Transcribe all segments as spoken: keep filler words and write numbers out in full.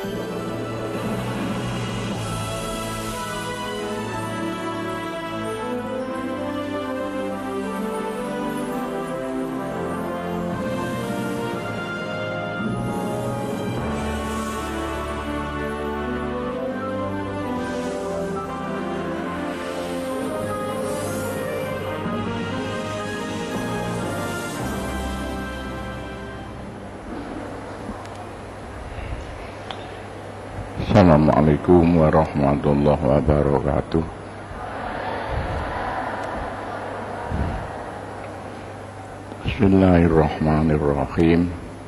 Assalamualaikum warahmatullahi wabarakatuh. Bismillahirrahmanirrahim.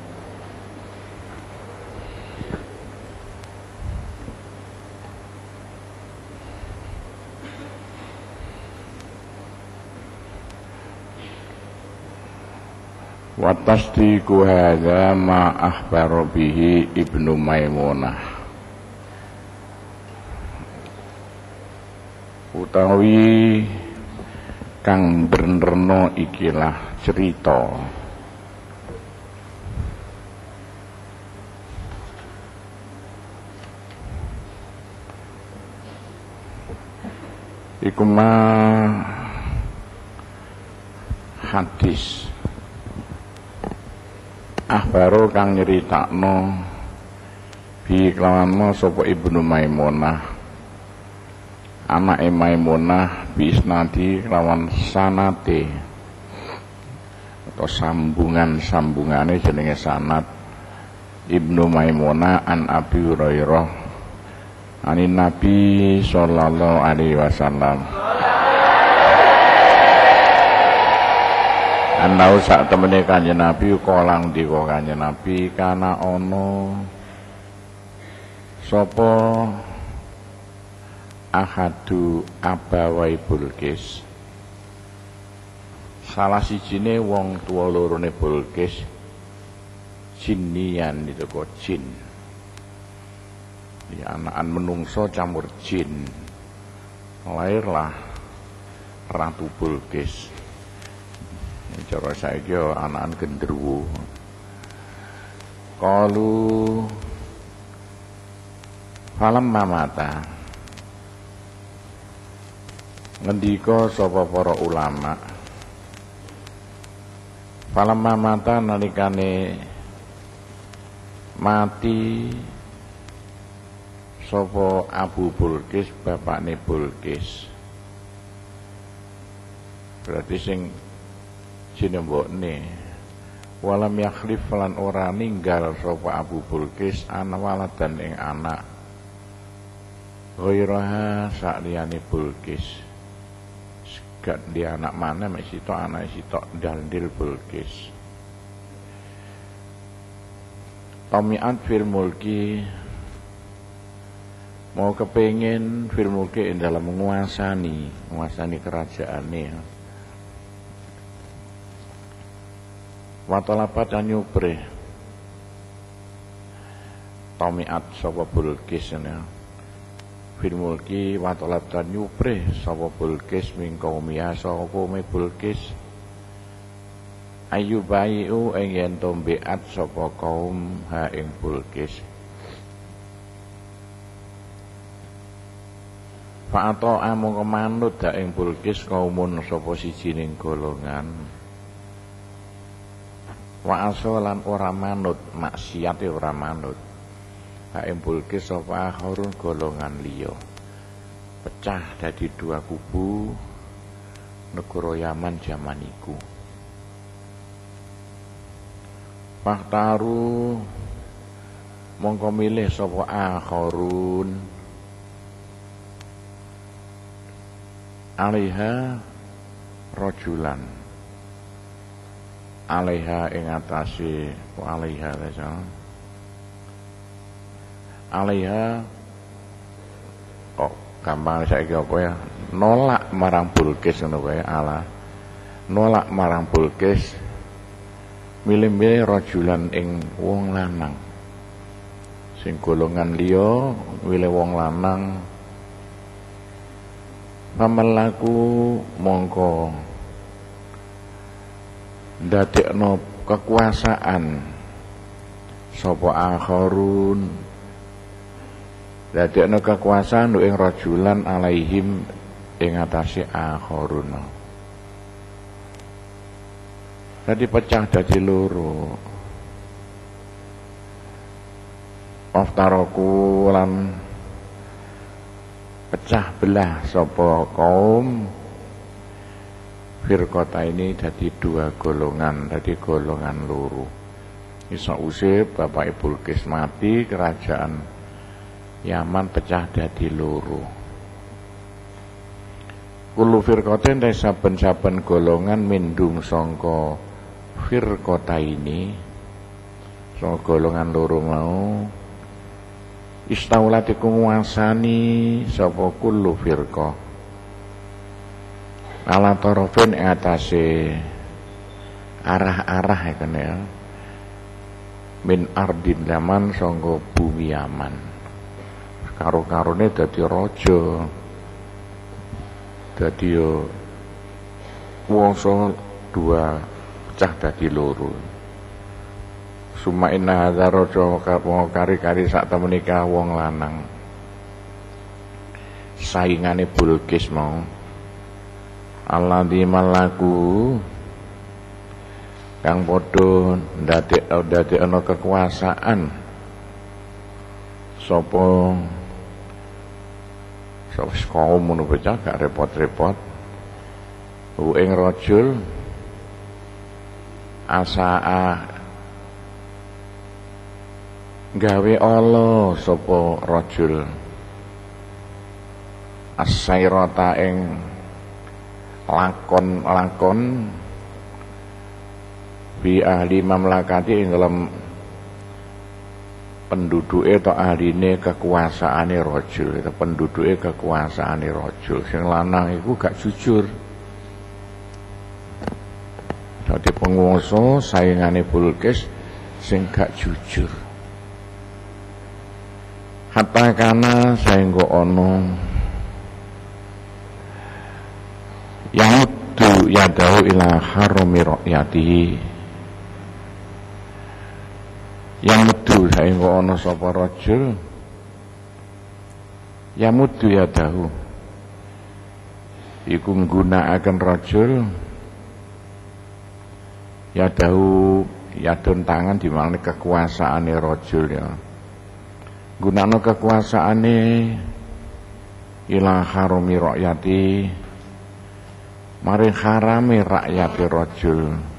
Wa tasdiqu hadza ma akhbara bihi Ibnu Maimunah. Utawi kang benerno ikilah cerita iku mah hadis akhbaro kang nyeritakno bi kelawan sapa Ibnu Maimunah anak Maimunah bisnadi lawan sanate atau sambungan-sambungane jenenge sanad Ibnu Maimunah an Abi Hurairah anin Nabi sallallahu alaihi wasallam anau sak temene Kanjeng Nabi kolang dika Kanjeng Nabi kana ana sapa ahadu abawai Bulqis salah sijine wong tua lorone Bulqis jinnian itu kok jin ya anakan menungso campur jin lahirlah Ratu Bulqis cara saiki anakan genderuwo kalu falam mamata ngendika sapa para ulama falamma mata nalikane mati sapa Abu Bulqis bapakne Bulqis berarti sing jenembokne walam yakhlif lan ora ninggal sapa Abu Bulqis ana waladan ing anak ghairaha sakliyane Bulqis gak dia anak mana mek sitok anak sitok Dandil Bulqis Tomi'at fil mulki mau kepengin fil mulki dalam menguasani menguasani kerajaannya watolapat dan nyubre Tomi'at sapa Bulqis ya fil mulki wa talabtan yuprih sapa Bulqis min qaumia sapa kaume Bulqis ayyubaiu ing yen to beat sapa kaum ha ing Bulqis fa ato amung manut ha ing Bulqis kaumun sapa sijining golongan wa asolan ora manut maksiate ora manut Haim Bulqis sapa akharun golongan liya pecah dadi dua kubu negara Yaman jaman iku Faktaru mongko milih sapa akharun alaiha rajulan alaiha ing atase alaiha rasa alaiha kok gampang saiki apa ya nolak marang Bulqis ngono wae ala nolak marang Bulqis milih-milih rajulan ing wong lanang sing golongan liya milih wong lanang pamelaku mongko ndadekno kekuasaan sapa akharun dadekno kekuasaan ing rajulan alaihim ing atase akharuna. Dadi pecah dadi loro. Aftaroku lan pecah belah sapa kaum firqata ini dadi dua golongan, dadi golongan loro. Isa usih Bapak Ibu Bilqis mati, kerajaan Yaman pecah dadi loro. Kullu firqatin ta saben-saben golongan mindung sangka firqata ini, sangka golongan loro mau istaulat iku nguasani sapa kullu firqah ala tarafin ing atase arah-arah ya kene ya min ardin Yaman sangka bumi Yaman. Karo-karone dadi raja, dadi yo kuwasa dua pecah dadi loro. Suma inna hadza raja kari-kari sak temenika wong lanang saingane Bilqis mau alladzi malaku kang padha ndadek ndadekno kekuasaan sapa sapa kaum ngono bocah gak repot-repot u ing rajul asaa gawe Allah sapa rajul asairata ing lakon-lakon bi ahli mamlakati ing dalam penduduke to ahline kekuasaane rajul, itu penduduke kekuasaane rajul. Sing lanang iku gak jujur. Dadi penguasa saingane Bilqis sing gak jujur. Hatta kana saengga ana yamuddu yadahu ila harami rakyatihi. Yamuddu saengga ana sapa rajul yamuddu yadahu iku nggunakaken rajul yadahu yadun tangan di mana kekuasaane rajul ya. Gunakno kekuasaane ila harami rakyati mari harame rakyate rajul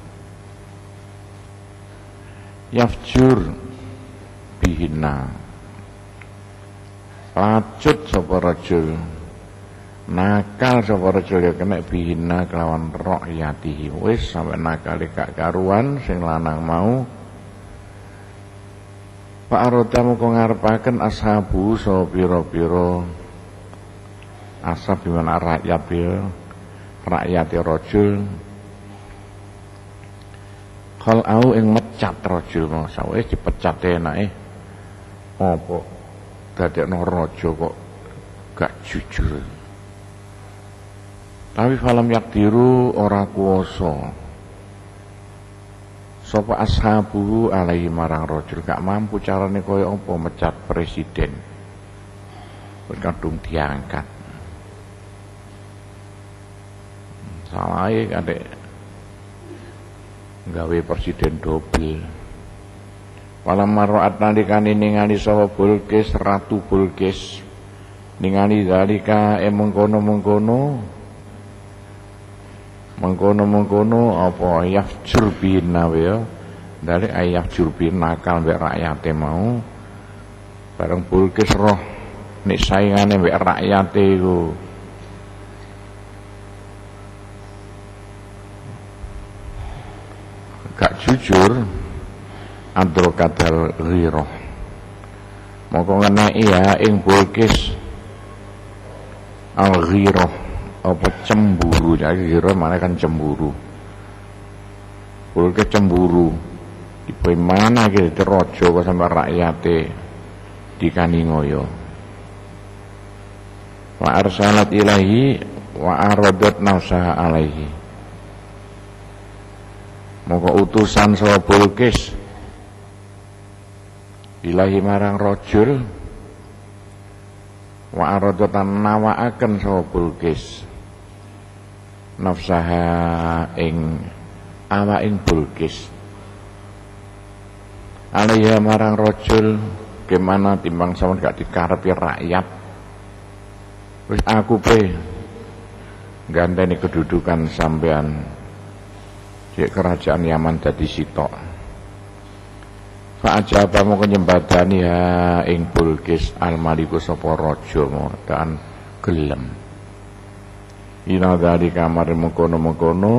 yafjur bihina lacut sapa rajul nakal sapa rajul ya kena bihina kelawan rakyatihi wis sampe nakale gak karuan sing lanang mau Pak Arodamu kok ngarepaken ashabu so pira-pira ashab dimana rakyat ya rakyate rajul kal au ing mecat rajul mau sawise dipecat enake apa dadekno raja kok gak jujur tapi falam yakdiru ora kuwasa sapa ashabu alaihi marang rajul gak mampu carane kaya apa mecat presiden kadung diangkat salahe kadek gawe presiden dobel walam marwaat nalikane ningali sapa Bilqis ratu Bilqis ningali dalika e mengkono-mengkono mengkono-mengkono apa yafjur bina ya dari ayah jurbin nakal mbek rakyate mau bareng Bilqis roh nek saingane mbek rakyate iku gak jujur adrokadal ghirah moko ngeneki ya ing Bilqis al ghirah apa cemburu jadi ghirah mana kan cemburu Bilqis cemburu bagaimana gitu raja kok sampai rakyate dikani ngoyo wa arsalat ilahi wa aradat nafsaha alaihi maka utusan saha Bilqis ilahi marang rajul wa aradatan nawaaken sapa Bilqis nafsaha ing awaking Bilqis alaiha marang rajul gimana timbang sampeyan gak dikarepi rakyat wis aku pe ganteni kedudukan sampean di kerajaan Yaman dadi sitok fa ajaba moko nyembadani ha ing Bilqis al maliku sapa raja dan gelem ina dari kamar mengkono-mengkono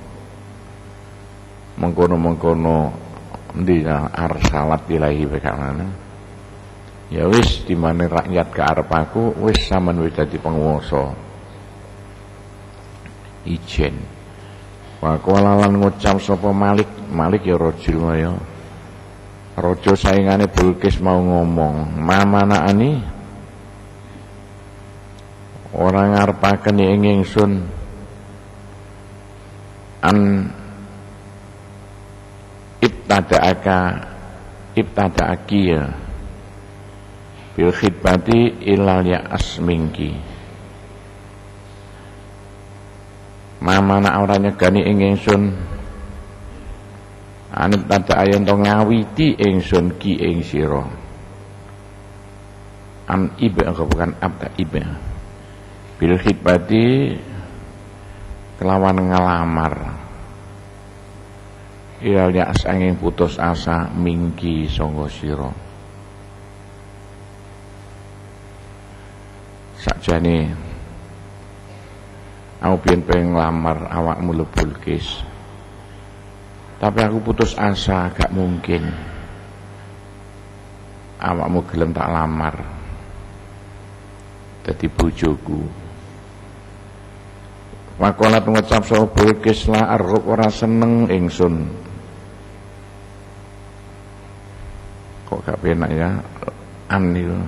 mengkono-mengkono ndina arsalat ilahi bekana ya wis dimane rakyat ke arep aku wis sampean wis dadi penguasa ijen wa kalalan ngucap sapa Malik Malik ya rajul ya raja saingane Bilqis mau ngomong mamana ani ora ngarepaken ing ingsun an ibtada'aka ibtada'aki ya bil khidbati ilal ya'as minki mamana ora nyegani ing ingsun ane tanda ayen to ngawiti ingsun ki ing sira an iba bukan abda iba bil khidbati kelawan ngelamar ilal ya'as angin putus asa mingki sangga sira sakjane aku biyen pengen nglamar awakmu Bilqis tapi aku putus asa gak mungkin awakmu gelem tak lamar dadi bojoku wakolat ngucap sapa Bilqis la arep ora seneng ingsun kok gak penak ya an niku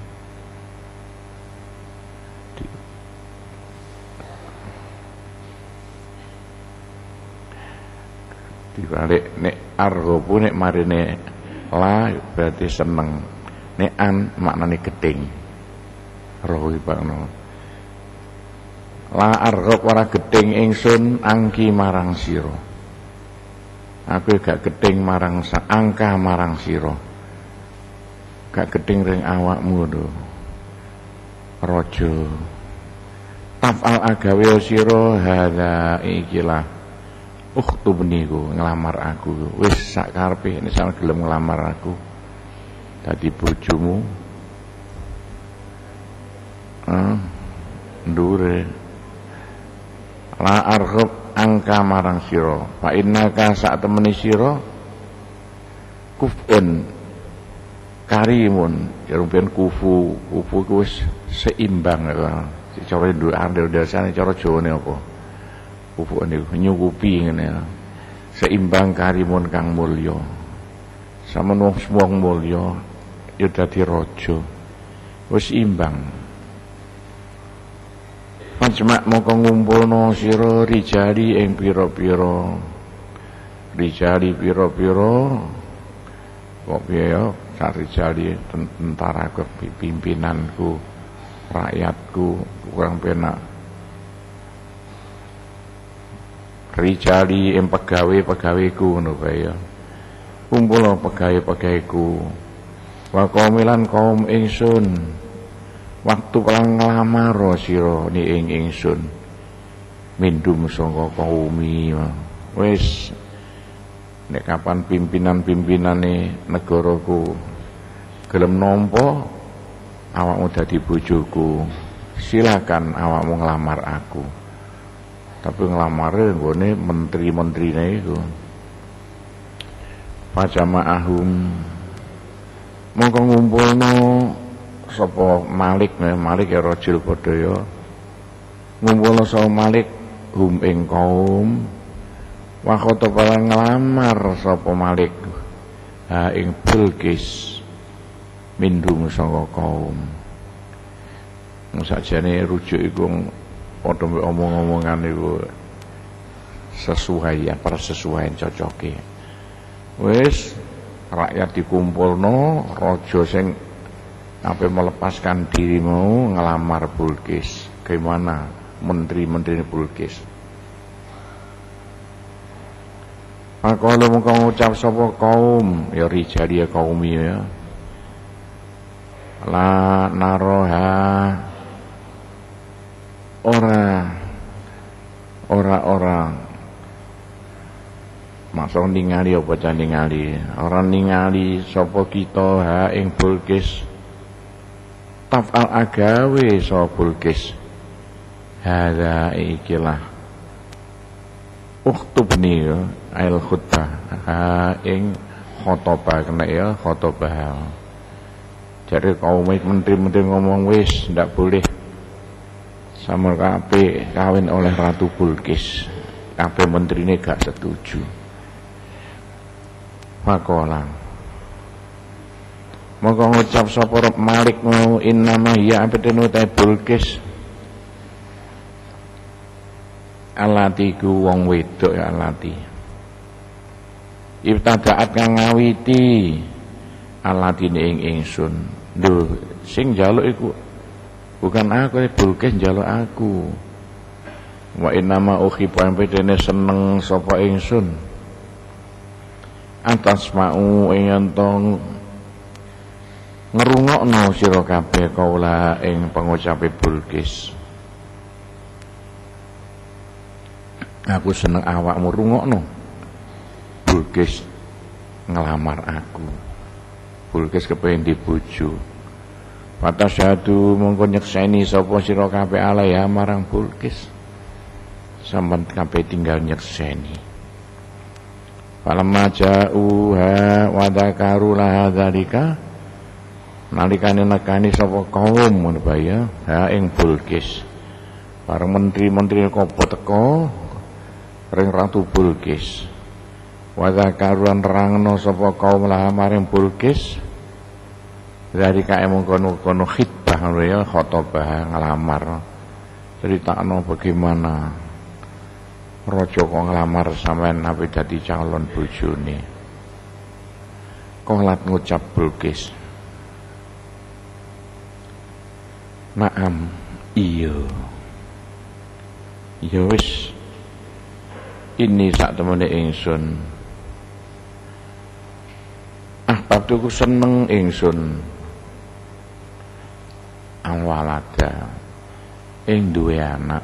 dibalik nek argopu nek marine la berarti seneng nek an maknane gedeng roh iki bakno la argob ora gedeng ingsun angki marang sira aku gak gedeng marang angka marang sira gak gedeng ring awakmu lho raja tafal agawe sira hadza ikilah ukhtubni ku ngelamar aku wis sak karepe nek sampe gelem ngelamar aku dadi bojomu ah ndure la arghab angka marang sira fa innaka sak temeni sira kufun karimun ya rupen kufu kufu ku wis seimbang ya cara nduk andel dasane cara Jawane apa kufu niku nyukupi ngene ya seimbang karimun kang mulya samen wong mulya ya dadi raja wis imbang Pancemak moko ngumpulno sira rijali ing pira-pira rijali pira-pira kok piye ya sak rijali tentaraku pimpinanku rakyatku kurang penak rijali ing pegawe-pegaweku ngono bae ya kumpulno pegawe-pegaweku wa qaumilan kaum ingsun waktu perang nglamar sira ni ing ingsun mindum sangka kaumi wis nek kapan pimpinan-pimpinane negaraku gelem nampa awakmu dadi bojoku silakan awakmu nglamar aku tapi nglamare nggone menteri-menterine iku pajamaahum mongko ngumpulno sapa Malik nih Malik ya rajul padha ya ngumpulno sapa Malik hum ing kaum wa khotaba nglamar sapa Malik ha ing Bilqis mindung saka kaum sakjane rujuk iku padha omong-omongan iku sesuai ya persesuaian cocoke wis rakyat dikumpulno raja sing Apa melepaskan dirimu ngelamar Bulkis? Gimana menteri-menteri Bulkis? Maka lu mengko ngucap sapa kaum ya rijali ya kaum ya. La naroha ora ora orang masuk ningali apa jan ningali ora ningali sapa kita ha ing Bulkis tafal agawe sapa Bulkis hadza ikilah uktubni ail khutbah ha ing khotbah kena ya khotbah. Jadi kaum menteri-menteri ngomong wis ndak boleh sama kabeh kawin oleh Ratu Bulkis. Kabeh menterine gak setuju. Pakolang mongko ngucap sapa Malik mau innama ya abdenu ta Bulkis alati ku wong wedok ya alati ibtadaat kang ngawiti alatine ing ingsun lho sing njaluk iku bukan aku Bulkis njaluk aku wa innama ukhipan pedene seneng sapa ingsun atas mau ing entong ngerungokno sira kabeh kaula ing pangucape Bulkis. Aku seneng awakmu rungokno Bulkis ngelamar aku. Bulkis kepengin dibojo. Patasyadu mongko nyekseni sapa sira kabeh alaiha marang Bulkis. Sampeyan kabeh tinggal nyekseni. Falamma ja'uha wa dzakaru laha dzalika nalikane nekani sapa kaum ngono bae ya ha ing Bulkis. Para menteri-menteri kopo teko ring Ratu Bulkis. Wa dzakaruan rangno sapa kaum laha maring Bulkis. Dari kae mengkono-kono khitbah ngono ya khotbah ngelamar. Critakno bagaimana raja kok nglamar sampean ape dadi calon bojone. Kolat ngucap Bulkis. Naam, iya. Ya wis. Ini sak temene ingsun. Ah, babtuku seneng ingsun. Awalada ing duwe anak.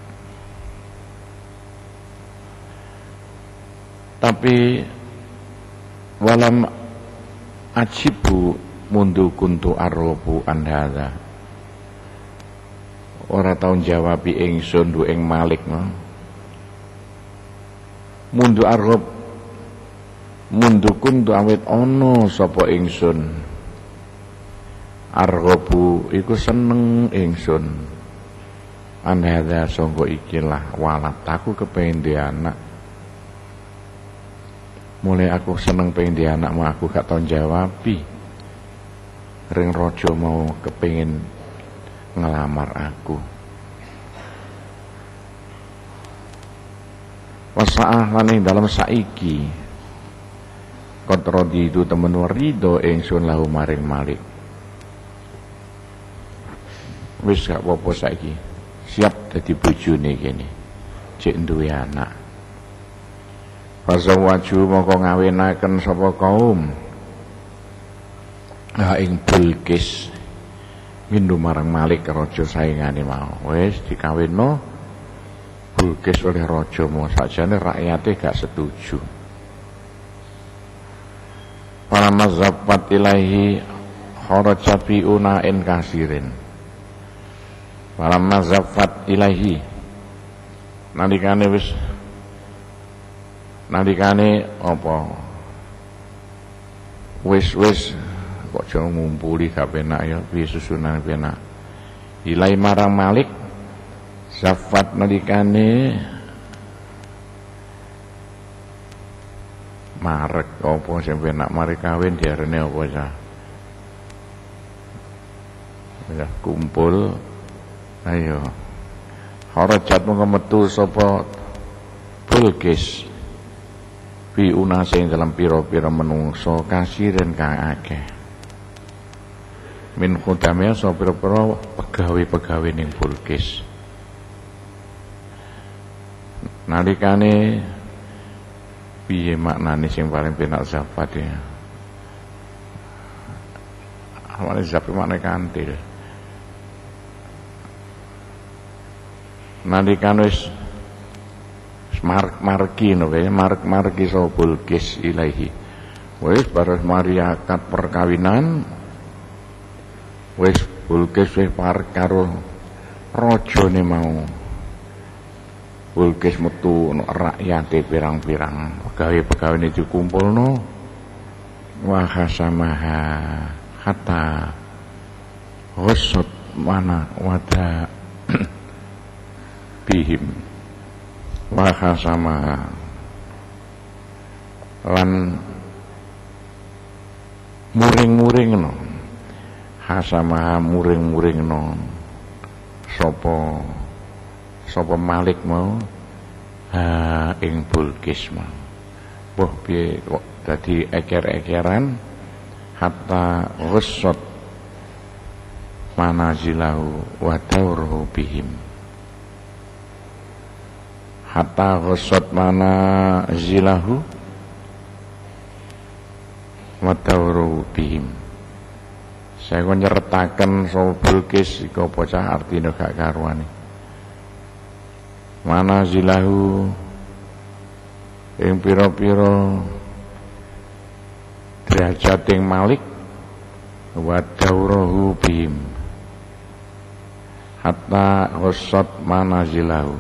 Tapi walam ajibu mundu kuntu arrobu andhala. Ora tau jawabi ingsun du ing Malik no. Mundu arrob mundu kuntu awit ono sapa ingsun. Arrobu iku seneng ingsun. Andhala sangka ikilah walat aku kepengin duwe anak. Mulai aku seneng pengen di anak mau aku gak tau jawabi. Ring rojo mau kepengin ngelamar aku. Wasa'ah lan dalam saiki kontrodi itu temen warido ingsun lahu maring Malik. Wis gak apa-apa saiki. Siap dadi bojone kene. Cek duwe anak. Fazawaju moko ngawinaken sapa kaum ha ing Bulkis mindu marang Malik raja saingane mau wis dikawinno Bulkis oleh raja mau sakjane rakyate gak setuju. Para mazhabat ilahi kharajabi unain kasirin. Para mazhabat ilahi nalikane wis nalikane apa wis-wis kok jauh ngumpuli gak penak ya piye susunan penak ilai marang Malik Zafat nalikane marek apa sing penak mari kawin diarene apa ya ya kumpul ayo harajat mung metu sapa Bulkis fi unase dalam pira-pira menungso kasiren kang akeh. min khudamnya sopir-pira pegawe-pegawe ning Bulkis. Nalikane piye maknane sing paling penak zapat ya. Awale zapat maknane kantil. Nalikane wis mark-marki no kaya mark-marki so Bulkis ilahi. Wis baris mari akad perkawinan. Wis Bulkis wis parek karo rajane mau. Bulkis metu ono rakyate pirang-pirang pegawai-pegawai dikumpulno wa khasamaha hatta ghusut mana wada bihim wa khasamaha lan muring-muringno khasamaha muring-muringno sapa sapa Malik mau ha ing Bulkis mau. Wah piye kok dadi eker-ekeran hatta ghussat manazilahu wa dawruhu bihim. Hatta ghussat manazilahu wa dawruhu bihim. Saya kok nyertaken so Bulkis iku bocah artine gak karuane. Mana zilahu ing pira-pira derajat ing Malik wa dawruhu bihim hatta ghassat manazilahu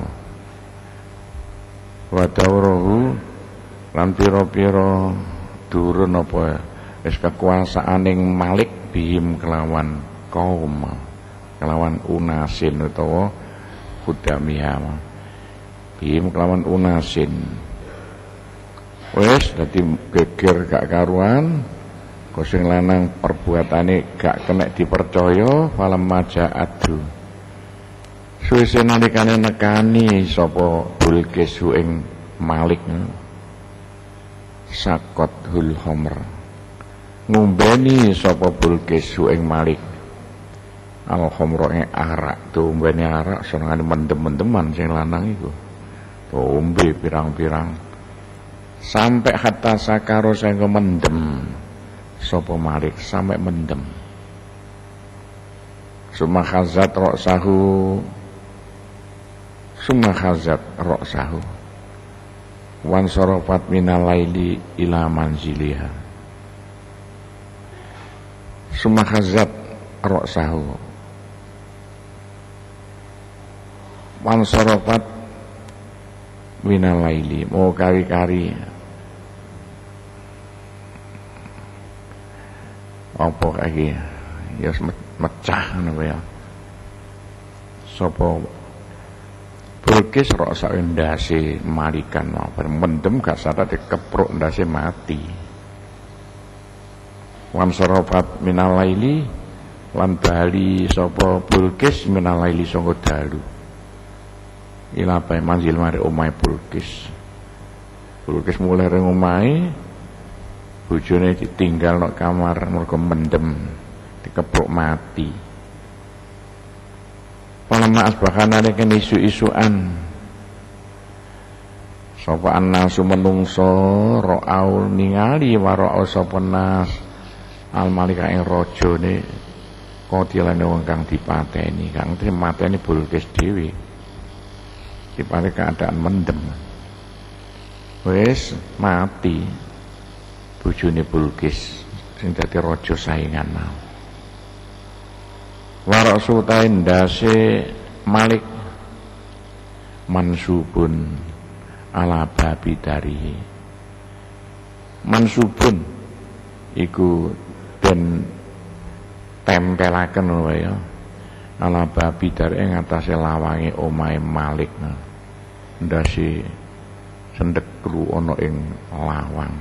wa dawruhu lan pira-pira durun apa wis kekuasaan ing Malik bihim kelawan kaum kelawan unasin utawa khudamiyah bihim kelawan unasin. Wes dadi geger gak karuan, kok sing lanang perbuatane gak kena dipercaya, falam majaadu. Suwise nalikane nekani sapa Bulkis ing Malik sakot hul homer. Ngumbeni sapa Bulkis ing Malik al khomro ing arak, tuh ngumbeni arak senengane mendem-mendeman sing lanang iku. Ombe pirang-pirang sampai hatta sakaro sehingga mendem sapa Malik sampai mendem. Summa khazat ra'sahu summa khazat ra'sahu wan sarafat minal laili ila manziliha. Summa khazat ra'sahu wan sarafat minal laili mau kari-kari apa lagi ya mecah ngono ya sapa Bulkis rasa ndase malikan apa mendem gak sadar dikepruk ndase mati wan sarafat minal laili lan bali sapa Bulkis minal laili sanga dalu ila bae manzil mari omahe Bulkis. Bulkis mulai ring omahe bojone ditinggal nang kamar mergo mendem dikepruk mati. Palamma asbahana nek isu-isuan sapa annasu menungso ra'aul ningali wara'u sapa nas al malika ing rajane kotilane wong kang dipateni kang mateni Bulkis dhewe. Dipare keadaan mendem wis mati bojone Bulkis sing dadi raja saingan mau warak sultan ndase Malik mansubun ala babi dari mansubun iku den tempelaken wae ya ala babi dari ing atase lawange omahe Malik ndase sendek kru ana ing lawang.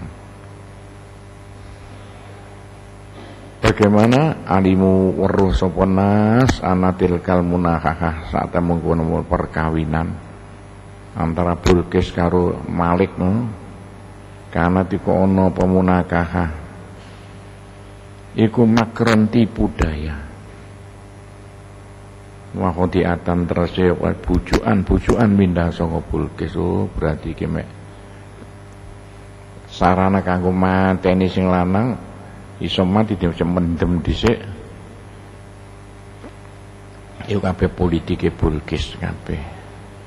Bagaimana alimu weruh sapa nas anatil kal munakahah saat mengkono perkawinan antara Bulkis karo Malik no karena tiko ana pemunakahah iku makron tipu daya. Wa khodiatan terse bujukan-bujukan mindah saka Bulkis. Oh, berarti iki mek sarana kanggo mateni sing lanang iso mati dhewe mendem dhisik. Iku kabeh politike Bulkis kabeh.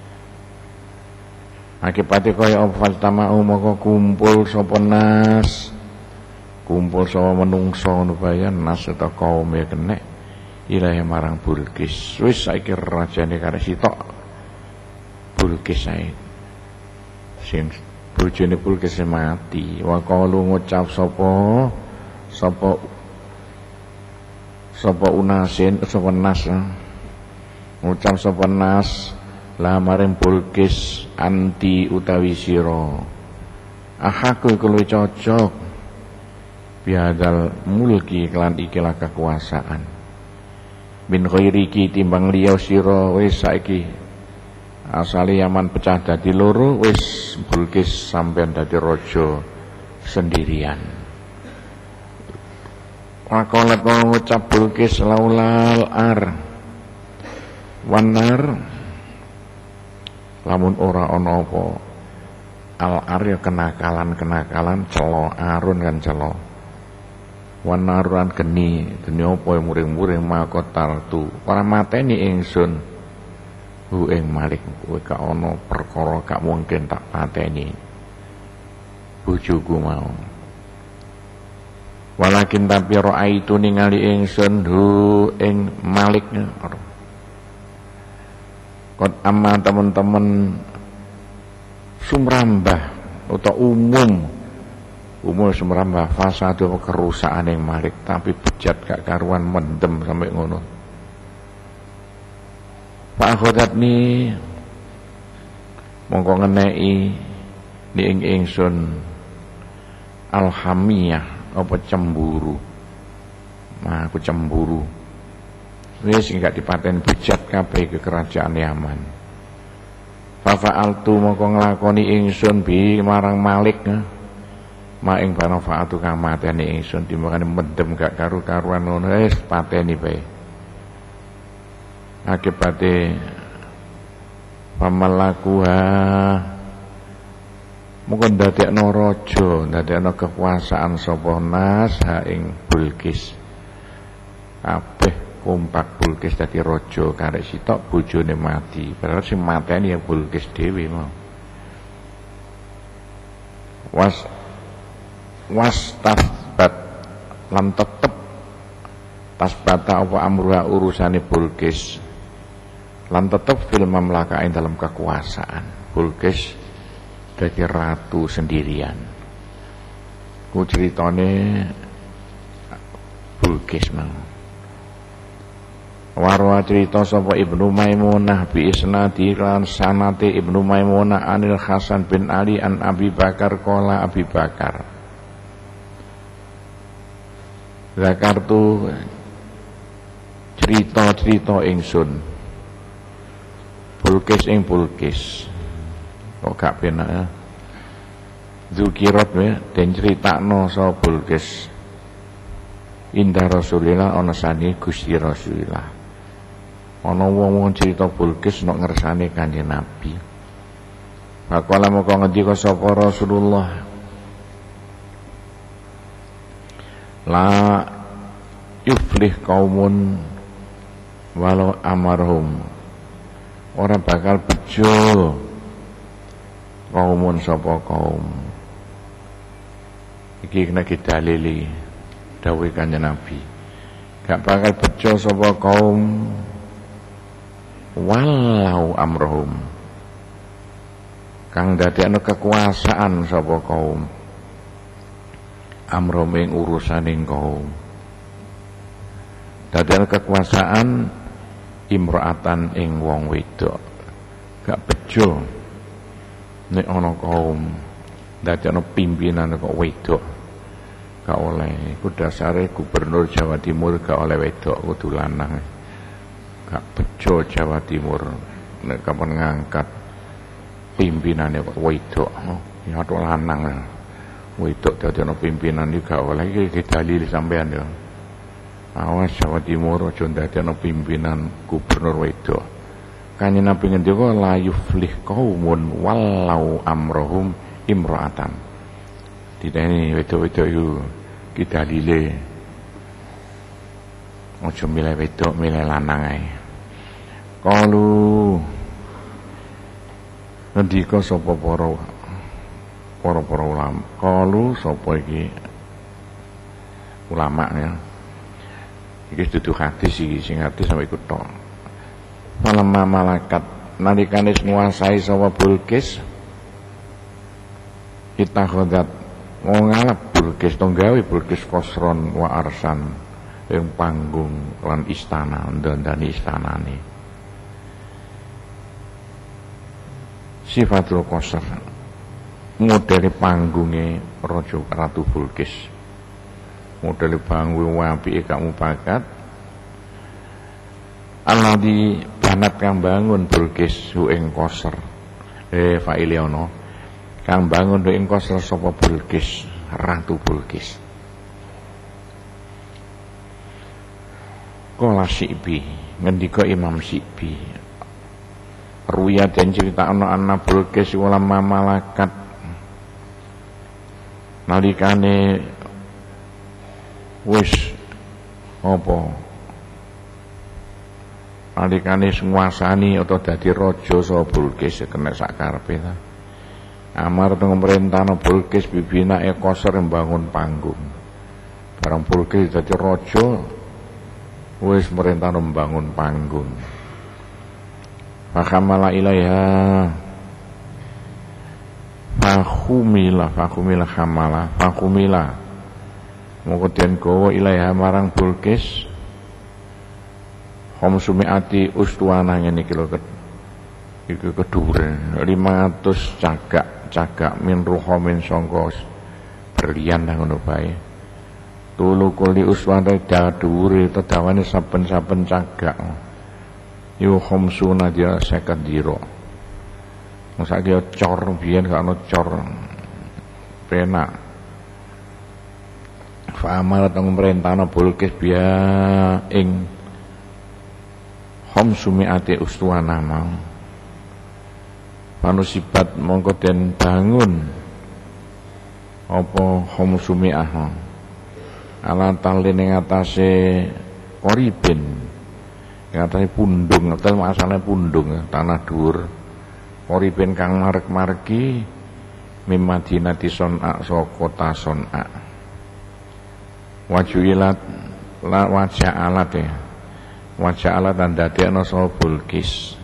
Akibate kaya apa faltamau moko kumpul sapa nas, kumpul sapa menungso ngono bae nas ta kaume kenek ilahe marang Bulkis. Wis saiki rajane karek sitok Bulkis ae. Sing bojone Bulkis mati. Wa qalu ngucap sapa sapa sapa unasin sapa nas. Ngucap sapa nas la maring Bulkis anti utawi sira ahaku iku luwih cocok biadal mulki kelan ikilah kekuasaan min ghairiki timbang liya sira. Wis saiki asale Yaman pecah dadi loro, wis Bulkis sampean dadi raja sendirian. Waqalat ngucap Bulkis laulal ar wanar lamun ora ana apa al-arya kenakalan-kenakalan celo arun kan celo wanaruan geni geni apa muring-muring makotar tu ora mateni ingsun hu ing Malik kowe gak ana perkara gak mungkin tak pateni bojoku mau. Walakin tapi ra'aitu ningali ingsun hu ing Malik kot amma teman-teman sumrambah atau umum umum sumrambah fasadu kerusakan yang Malik tapi bejat gak karuan mendem sampai ngono. Pak akhodat ni mongko ngenei ni ing ingsun alhamiyah apa cemburu. Nah aku cemburu wis gak dipaten bejat kabeh ke kerajaan Yaman. Fa fa'altu moko nglakoni ingsun bi marang Malik ma ing barang fa'atu kang mateni ingsun timbangane mendem gak karu-karuan ngono wis pateni bae. Akibate pamalakuha moko ndadekno raja ndadekno kekuasaan sapa nas ha ing Bulkis. Kabeh kompak Bulkis dadi raja karek sitok bojone mati. Padahal sing mateni ya Bulkis dhewe mau. Was was tasbat lan tetep tasbata apa amruha urusane Bulkis. Lan tetep fil mamlaka ing dalam kekuasaan. Bulkis dadi ratu sendirian. Ku ceritane Bulkis mau. Warwa cerita sapa Ibnu Maimunah bi isnadi lan sanate Ibnu Maimunah anil Hasan bin Ali an Abi Bakar qala Abi Bakar zakartu cerita-cerita ingsun Bulkis ing Bulkis kok gak penak ya Zukirat ya den critakno sapa Bulkis indah Rasulillah ana sani Gusti Rasulillah. Ana wong-wong cerita Bulkis nek ngersane Kanjeng Nabi. Pakala moko ngendika sapa Rasulullah. La yuflih kaumun walau amarhum. Ora bakal bejo kaumun sapa kaum. Iki kena dalili dawuh Kanjeng Nabi. Gak bakal bejo sapa kaum walau amrohum kang dadekno kekuasaan sapa kaum amrohum ing urusaning kaum dadekno kekuasaan imro'atan ing wong wedok gak bejo nek ana kaum dadekno pimpinan kok wedok gak oleh. Iku dasare gubernur Jawa Timur gak oleh wedok kudu lanang. Gak bejo Jawa Timur nek kapan ngangkat pimpinane kok wedok. Ya tok lanang. Wedok dadi ana pimpinan iki gak oleh iki dalil sampean ya. awas Jawa Timur aja ndadekno pimpinan gubernur wedok. Kanjeng Nabi ngendika la yuflih qaumun wallau amrohum imra'atan. Didene wedok-wedok iku ki dalile aja milih wedok milih lanang ae. Kalu ngendika sapa para para-para ulama, kalu sapa iki ulama ya. Iki dudu hadis iki sing hadis sampe iku tok. Falamma malakat nalikane nguasai sapa Bulkis itakhadat ngalap Bulkis to gawe Bulkis Kosron wa Arsan ing panggung lan istana ndandani istanane. Sifatul Qasr modele panggunge Raja Ratu Bulkis. Modele panggung apike gak mubakat. Alladzi banat kang bangun Bulkis hu ing Qasr. Eh faile ana. Kang bangun hu ing Qasr sapa Bulkis, Ratu Bulkis. Kala Syi'bi, ngendika Imam Syi'bi. Ruya den critakno ana Bulkis ulama malakat nalikane wis apa nalikane nguasani atau dadi raja saka Bulkis kena sak karepe ta. Amar teng merintahno Bulkis bibina e Qasr mbangun panggung. Barang Bulkis dadi raja wis merintahno mbangun panggung. Fakhamala ilaiha fakhumila fakhumila khamala fakhumila mongko den gawa ilaiha marang Bulkis khamsumiati ustuana ngene iki lho iku kedure lima ratus cagak cagak min ruhamin sangka berlian nang ngono bae tulu kuli uswana dadure tedawane saben-saben cagak yu khamsuna dia seket dira masa dia cor biyen gak ono cor penak fa amarat ngperintahna Bulkis biya ing khamsumiati ustuana mau manusibat mongko den bangun apa khamsumiah ala talin ing atase koribin ing atase pundung utawa asale pundung tanah dhuwur koribin kang marek-mareki mim Madinati Son'a saka kota Son'a wajuilat la wajah alat ya wajah alat dan dadekno saka Bulkis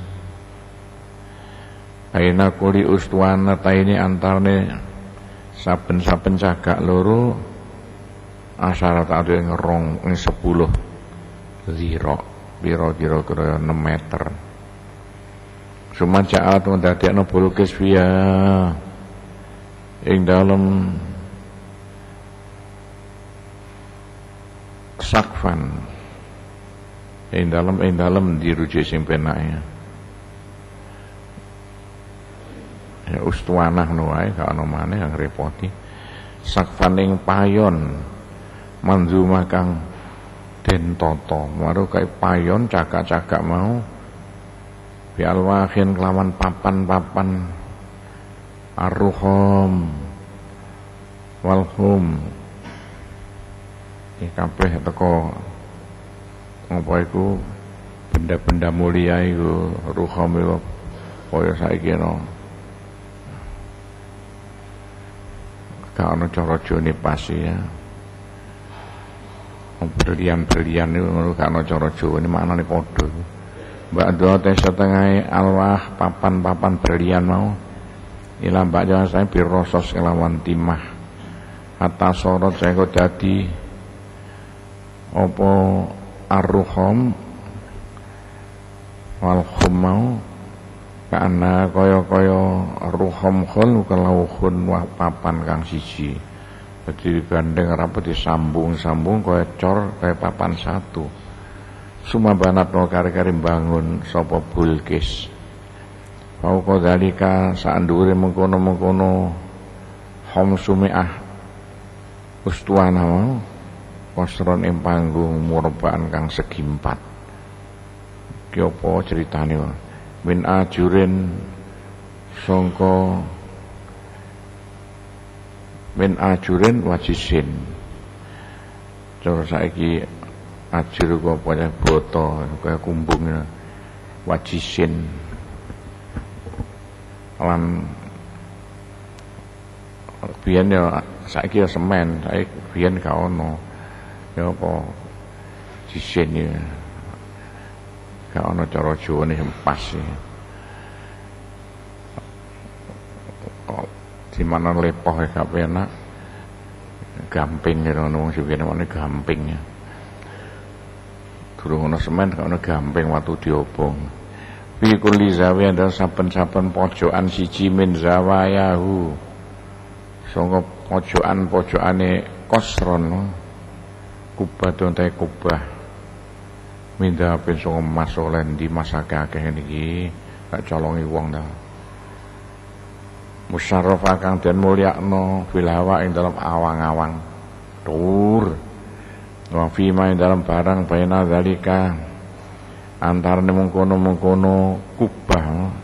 aina kuli ustuana taini antarne saben-saben cagak loro asyarat ada yang ngerong ini sepuluh ziro biro kira-kira enam meter cuma jaat mendadekno Bulkis via ing dalem sakfan ing dalem ing dalem dirujuk sing penake ya ustuanah ngono wae gak ono maneh yang repoti sakfan ing payon manzumah kang den tata maru kae payon cagak-cagak mau bi alwahin kelawan papan-papan arruhum walhum iki kabeh teko apa iku benda-benda mulia iku ruhum iku kaya saiki no gak ono cara jone pas ya berlian-berlian itu menurut karena cara Jawa ini maknanya podo mbak doa teh setengah alwah papan-papan berlian mau ilah mbak jangan saya birosos kelawan timah hatta sorot saya kok jadi opo arruhom walhum mau karena kaya-kaya ruhom khul kelauhun wah papan kang siji jadi gandeng rapat disambung-sambung kaya cor kaya papan satu suma banat no kari-kari bangun sapa Bulkis fauqa dzalika saandure mengkono-mengkono khamsumi'ah ustuana mau kosron ing panggung murabaan kang segi empat. Ki apa ceritane wae? Min ajurin sangka min ajurin wajisin. Cara saiki ajur kok apa boto kaya kumbung wajisin lan biyen ya saiki ya semen, saiki biyen gak ono. Ya apa jisin ya. Gak ono cara Jawane sing pas ya. Kok di mana lepoh ya gak penak. Gamping ya ngono wong sugih namane gamping ya. Durung ono semen gak ono gamping watu diobong. Fi kulli zawiya dan saben-saben pojokan siji min zawayahu. Sangka pojokan-pojokane kosron kubah donte kubah minda ben sanga emas oleh ndi masake akeh niki gak colongi wong ta. Musyarrafah kang den mulyakno fil hawa ing dalam awang-awang tur wa fi ma ing dalam barang baina zalika antarane mengkono-mengkono kubah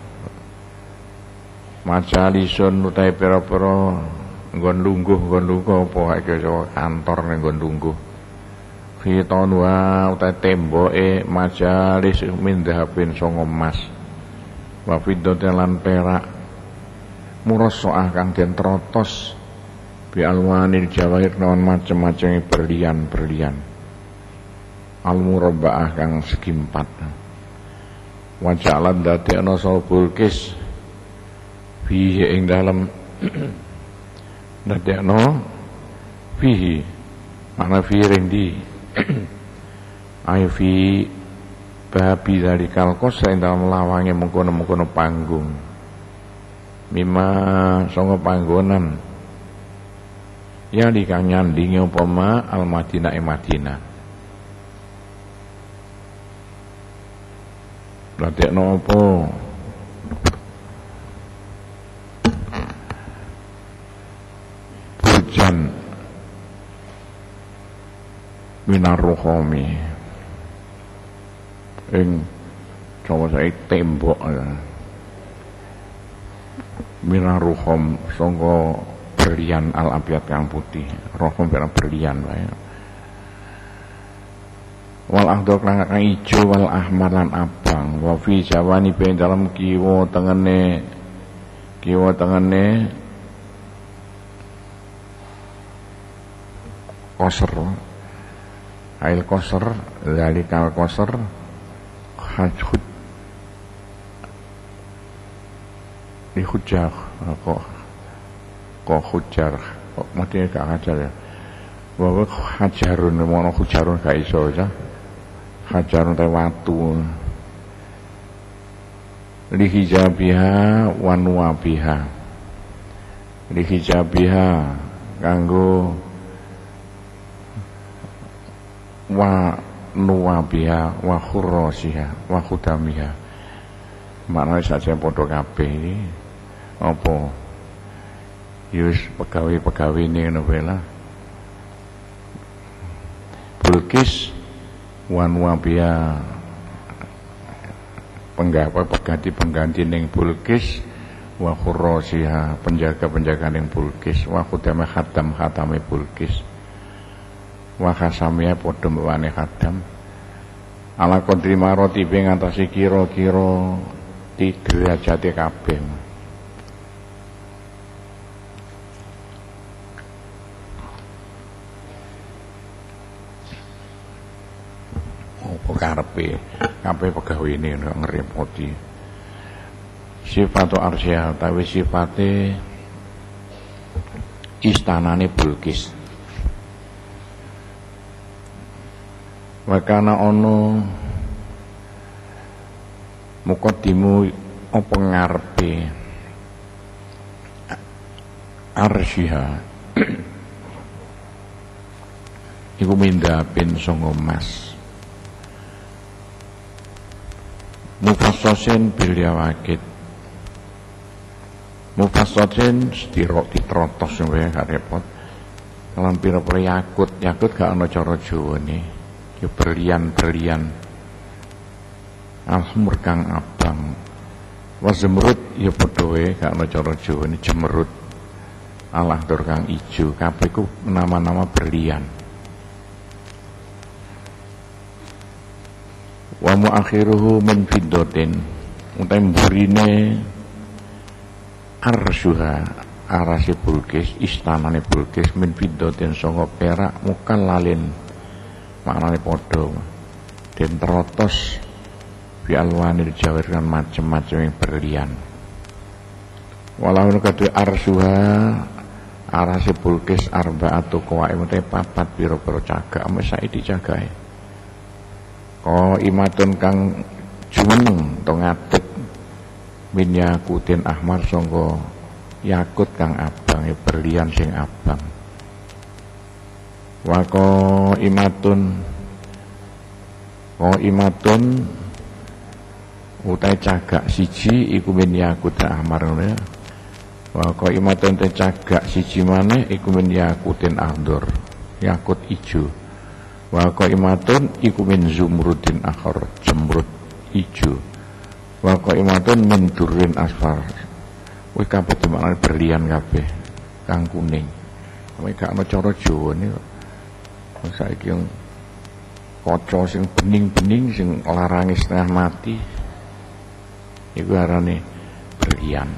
majalisun utahe pira-pira nggon lungguh nggon lungguh apa iki kantor ning nggon lungguh fitonwa utahe temboke majalis min dhahabin sanga emas wa fiddatin lan perak murasaah kang den trotos bi alwanil jawahir nawan macem-macem berlian-berlian al-murabbaah kang segi empat wajalan dadi ana Bulqis fihi ing dalem dadi ana fihi mana fi rendi ayo fi babi dalikal kosa ing dalem lawange mengkono-mengkono panggung mima sanga panggonan ya dikang nyandingi upama al-Madinah ing Madinah. Ladekno apa? Hujan minar ruhomi ing coba saya tembok minar ruhom sangka berlian al abyad kang putih ruhom berlian wae. Wal akhdar kang ijo wal ahmar lan abang wa fi jawani ben dalam kiwa tengene kiwa tengene koser ail koser zalikal koser hajud di hujar kok kok hujar kok mati gak hajar ya bahwa hajarun mono hujarun gak iso ya hajarun teh watu lihijabiha wa nuwabiha lihijabiha kanggo wa nuwabiha wa khurrasiha wa khudamiha maknane saja padha kabeh iki apa yus pegawai-pegawai ini ngono wae lah Bulqis wan wabia penggawa pengganti-pengganti ning Bulqis wa khurrasiha penjaga-penjaga ning Bulqis wa khudama khatam khatame Bulqis wa khasamia padha mbawane khatam ala qadri maroti ping ngatasi kira-kira derajate kabeh. Karepe kabeh pegawai ini ngerepoti sifatu arsya utawi sifate istanane Bulqis wakana ono mukadimu apa ngarepe arsya iku mindapin sanga emas mufassosin bilya wakid mufassosin setirok ditrotos wae gak repot lan pira-pira yakut. Yakut gak ana cara Jawane, ya berlian-berlian. Al-humr kang abang. Wa zemrud ya padha wae gak ana cara Jawane, jemrud. Al-akhdar kang ijo, kabeh ku nama-nama berlian. Wa muakhiruhu min fiddatin, utai mburine arsyuha, arase Bulqis, istanane Bulqis min fiddatin sanga perak mukal lalin, maknane padha den terotos bi alwanil jawir kan macem-macem yang berlian. Walau kadhe arsyuha, arase Bulqis arbaatu qawaim utai papat pira-pira cagak, ame saiki dicagae. Oh imatun kang jumeneng to ngadeg min yakutin ahmar sangka yakut kang abang, ya berlian sing abang. Wa ko imatun ko imatun utai cagak siji iku min yakut ahmar ngono ya. Wa ko imatun te cagak siji maneh iku min yakutin ahdur, yakut ijo. Wa qaimatun iku min zumrudin akhar, jemrud ijo. Wa qaimatun min durrin asfar, wis kabeh dimaknani berlian kabeh kang kuning. Kowe gak ana cara Jawane kok. Saiki yang kaca sing bening-bening sing larange setengah mati iku arane berlian.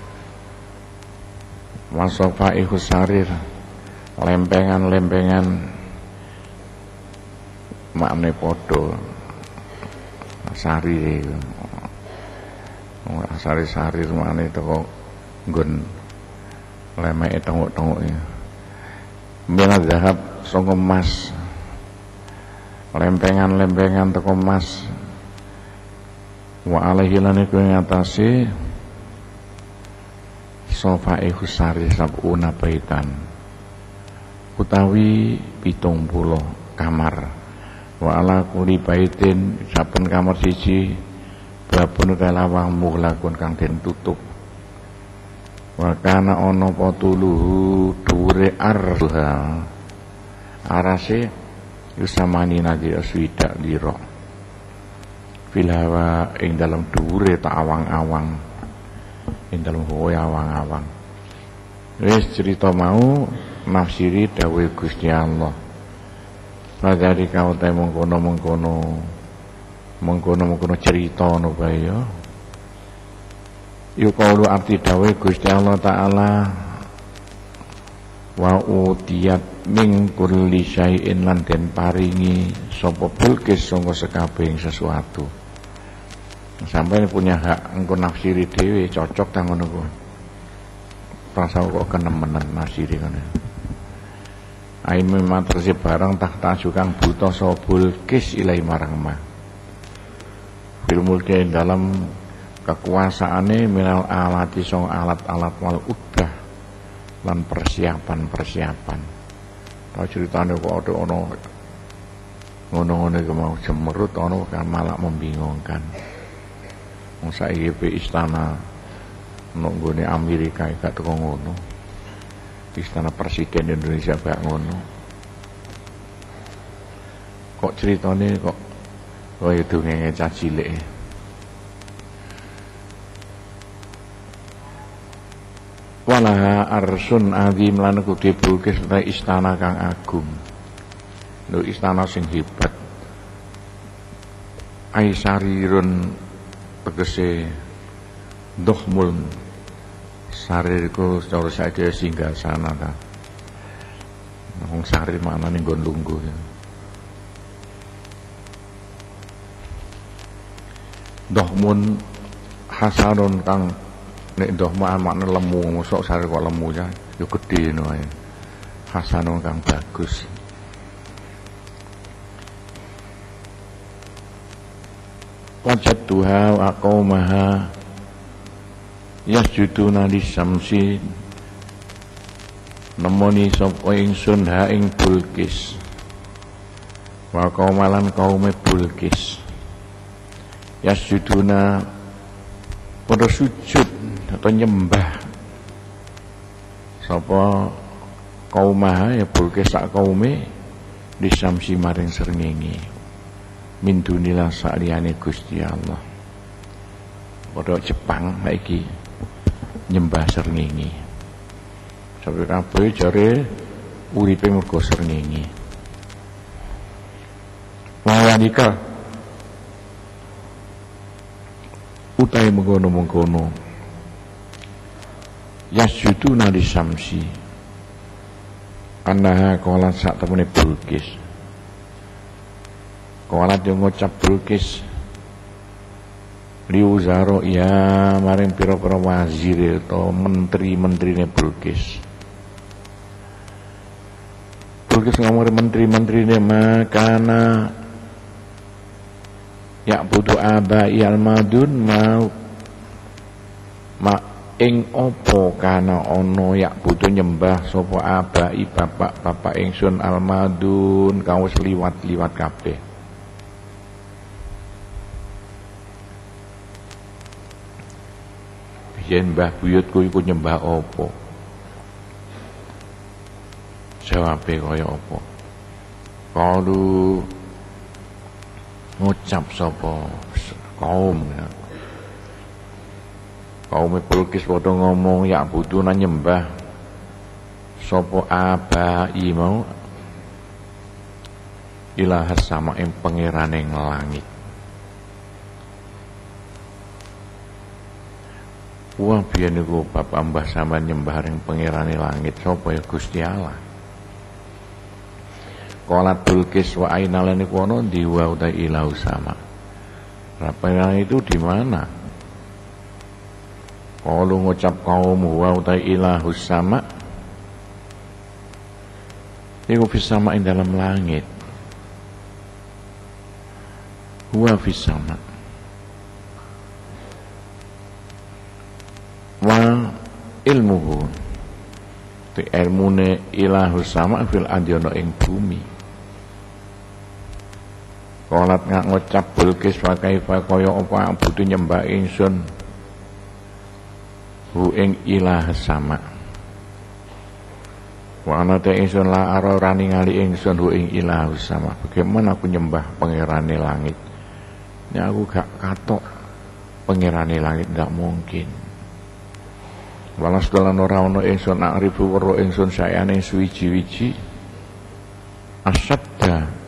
Wasofa iku sarir, lempengan-lempengan makne padha sari sari-sari makne teko nggon lemeke tenguk-tenguke mina zahab saka emas, lempengan-lempengan teko emas. Wa alaihi lan iku ngatasi sofa iku sari sabuna baitan utawi pitung puluh kamar. Wa ala kuli baitin saben kamar siji babun kalawang mughlaqun kang den tutup. Wa kana ana patuluhu dhuwure arha arase yusamani nadi aswida lira fil hawa ing dalam dhuwure ta awang-awang, ing dalam hawa awang-awang. Wis cerita mau nafsiri dawuh Gusti Allah. Padahal kau teh mengkono mengkono mengkono mengkono cerita no bayo. Yuk kaulu arti dawe Gusti Allah Taala wa utiyat min kulli syai'in lan den paringi sapa Bulqis sanga sekabehing sesuatu. Sampai punya hak engko nafsiri dhewe cocok ta ngono ku. Rasa kok kenemenan nafsiri ngono. Ain memang tersi barang tak tajukang buta so Bulqis ilai marang ma fil mulki dalam kekuasaane minal alati song alat-alat wal udah lan persiapan-persiapan. Tau ceritane kok ada ono ngono-ngono iku mau jemrut ono kan malah membingungkan. Wong saiki pe istana ono nggone Amerika gak teko ngono. Istana Presiden Indonesia kayak ngono. Kok ceritane kok kaya dongenge cah cilik. Walaha arsun azim lan kudu Bulqis istana kang agung. Lho istana sing hebat. Aisarirun tegese dohmul sarirku cara saiki singgah sana ta. Wong sarir manane nggon lungguh. Dohmun hasanun kang nek dohma makna lemu, mosok sarir kok lemu ya, yo gedhe ngono ae. Hasanun kang bagus. Wajat duha wa qaumaha yasjuduna lisamsi nemoni sapa ingsun ha ing Bulqis wa qaumalan kaume Bulqis yasjuduna pada sujud atau nyembah sapa kaumaha ya Bulkis sak kaume disamsi maring srengenge min dunilah saliyane Gusti Allah. Padha Jepang saiki nyembah srengenge. Sampai kabeh jare uripe mergo srengenge. Wandika utai mengkono-mengkono yasjuduna li samsi anaha kolat sak temene Bulkis kolat yang ngucap Bulkis liuzaro ya maring pira-pira wazir atau menteri-menterine Bulkis. Bulkis ngomong menteri-menterine makana ya butuh abai al-madun mau ma ing opo kana ono ya butuh nyembah sapa abai bapak-bapak ingsun al-madun kaos liwat-liwat kabeh. Yen mbah buyutku iku nyembah opo? Jawabe kaya apa? Kalu ngucap sapa kaum ya. Kaum Bulkis padha ngomong ya butuh nyembah sapa abai mau ilaha sama ing pangeraning langit. Wah biyen niku bapak mbah sampean nyembah ring pangerane langit sapa ya Gusti Allah. Qalat Bulkis wa aina lan iku ana di wa uta ilahu sama. Rapangan itu di mana? Qalu ngucap kaum wa uta ilahu sama. Iku fis sama ing dalam langit. Huwa fis sama. Wa ilmuhu te ilmune ilahu sama fil adyono ing bumi. Kolat ngak ngocap Bulkis pakai kaya apa butuh nyembah ingsun hu ing ilah sama. Wa ana te ingsun la ara ora ningali ingsun hu ing ilah sama. Bagaimana aku nyembah pangerane langit? Ya aku gak katok pangerane langit, ndak mungkin. Walas dalan ora ana ingsun akrifu weruh ingsun sayane suwiji-wiji asadda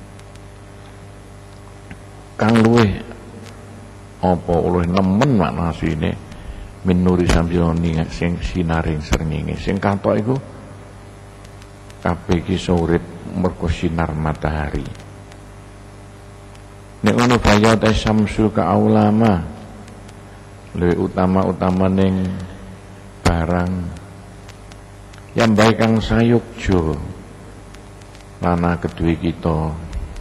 kang luweh apa luweh nemen makna asline minuri samjoni sing sinaring srengenge sing katok iku kabeh iki urip mergo sinar matahari. Nek ngono bayat samsu ka ulama luwih utama-utama ning barang yang baik kang sayukjo lana kedue kita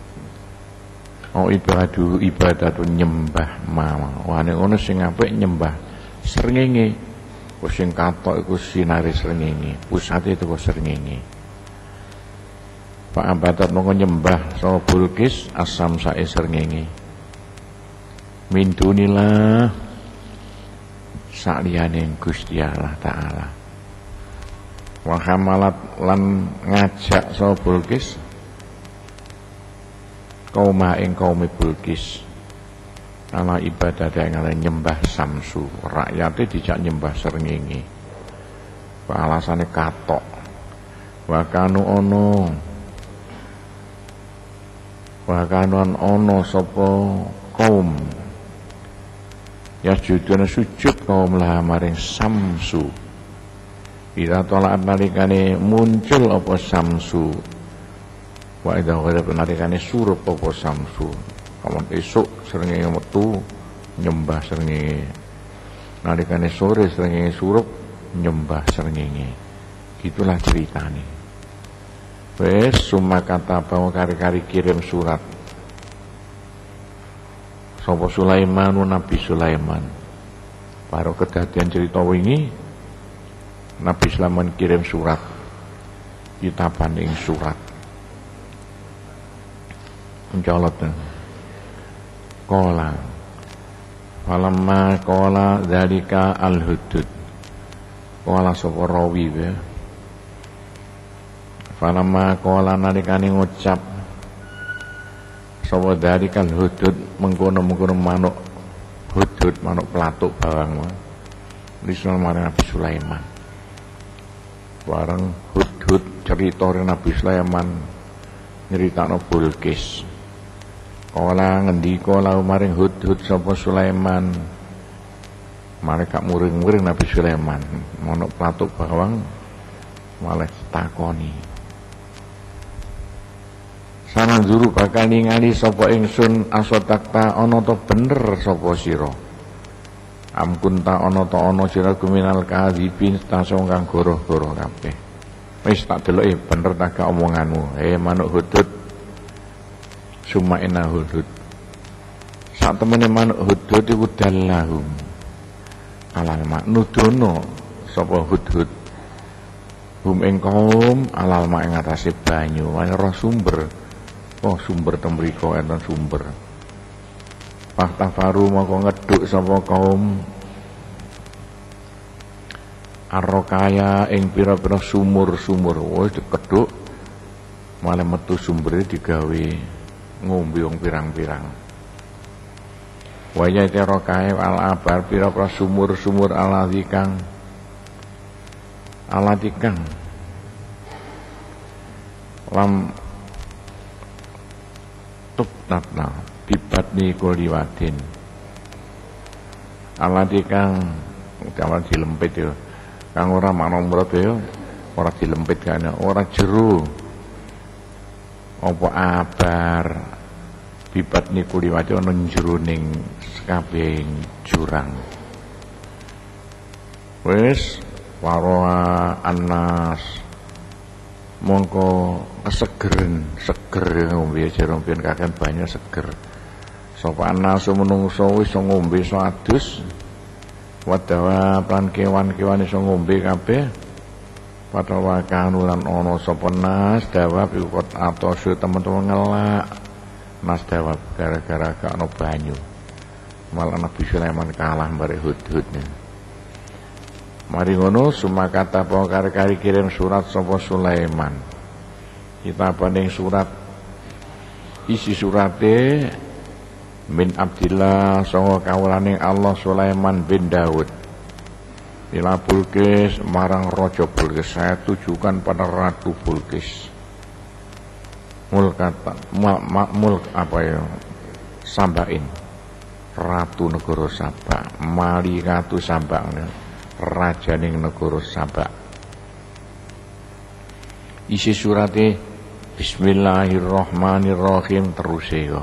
oh ibadu ibadatun nyembah mawon. Wah nek ngono sing apik nyembah srengenge. Ku sing katok iku sinare srengenge, pusate itu kok srengenge. Pak abadat mongko nyembah sapa Bulkis asam sae srengenge. Min dunillah saliyane Gusti Allah taala. Wa hamalat lan ngajak sapa Bulkis kaum ing kaum Bulkis ana ibadah yang nyembah samsu, rakyate dijak nyembah srengenge. Alasane katok. Wa kanu ono wa kanon ono sapa kaum ya judune sujud kaum lah maring samsu. Ira tolak nalikane muncul apa samsu. Wa idza ghadab nalikane surup apa samsu. Kawan esuk srengenge metu nyembah srengenge. Nalikane sore srengenge surup nyembah srengenge. Gitulah ceritane. Wes sumakata bawa kari-kari kirim surat. Sapa Sulaiman Nabi Sulaiman. Baru kedadian cerita wingi Nabi Sulaiman kirim surat. Kitaban ing surat. Mencolot Kola falamma kola dzalika al-hudud. Kola sapa rawi ya. Falamma qala nalikane ngucap sapa dalikal hudud mengkono-mengkono manuk hudud manuk pelatuk bawang Lisna marang Nabi Sulaiman. Bareng hudud cerita Nabi Sulaiman nyeritakno Bilqis. Kala ngendika lau maring hudud sapa Sulaiman. Malaikat muring-muring Nabi Sulaiman manuk pelatuk bawang malah takoni. Sana juru bakal ningali sapa ingsun asotakta ana ta bener sapa sira. Amkunta ana ta ana sira kuminal kadzibin tasong kang goroh-goroh kabeh. Wis tak deloki bener ta gak omonganmu. Eh manuk hudud. Sumaina hudud. Sak temene manuk hudud iku dalahum. Alal mak nudono sapa hudud. Hum ing kaum alal mak ing atase banyu, wae roh sumber. Oh sumber temriko enten sumber. Faktafaru moko ngeduk sapa kaum arrokaya ing pira-pira sumur-sumur. Wis dikeduk malah metu sumbere digawe ngombe wong pirang-pirang. Waya terokaya al abar pira-pira sumur-sumur aladikang aladikang lam tupnatna bibatni kuliwatin alati kang kawan dilempit ya kang ora manong mrot ya ora dilempit kan ora jero apa abar bibatni kuliwatin ana jeroning sakabehing jurang wis waroa anas mongko kesegeren seger ngombe jerong pian kakek banyak seger sapa anasu menungso wis ngombe iso adus wadawa lan kewan-kewan iso ngombe kabeh patawa kanulan ana sapa nas dawa pikut atosu teman-teman ngelak nas dawa gara-gara gak ono banyu malah Nabi Sulaiman kalah bare hududnya. Mari ngono sumakata kari-kari kirim surat sapa Sulaiman. Kita banding surat isi surate min Abdillah sanga kawulaning Allah Sulaiman bin Daud. Ila Bilqis marang Raja Bilqis, saya tujukan pada Ratu Bilqis. Mulk kata mulk apa ya? Sabain. Ratu negara Saba, Malikatu Saba. Rajaning negara Saba. Isi surate Bismillahirrahmanirrahim terus ya.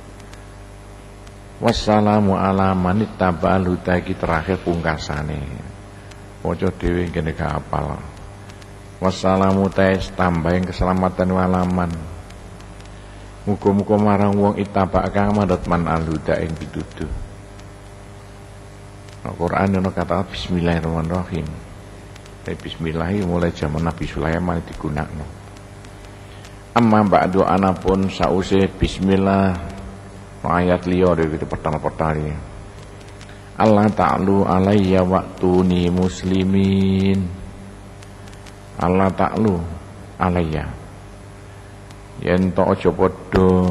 Wassalamu ala man ittaba'al huda iki terakhir pungkasane. Waca dhewe kene gak hafal. Wassalamu tais tambahin keselamatan walaman. Muga-muga marang wong ittaba kang manut man al huda ing pituduh. Al-Quran yang kata Bismillahirrahmanirrahim. Tapi Bismillah mulai zaman Nabi Sulaiman digunakan. Amma ba'du anapun sause Bismillah ayat liya dari pertama-pertama. Allah ta'lu alayya waktuni muslimin. Allah ta'lu alayya. Yen to aja padha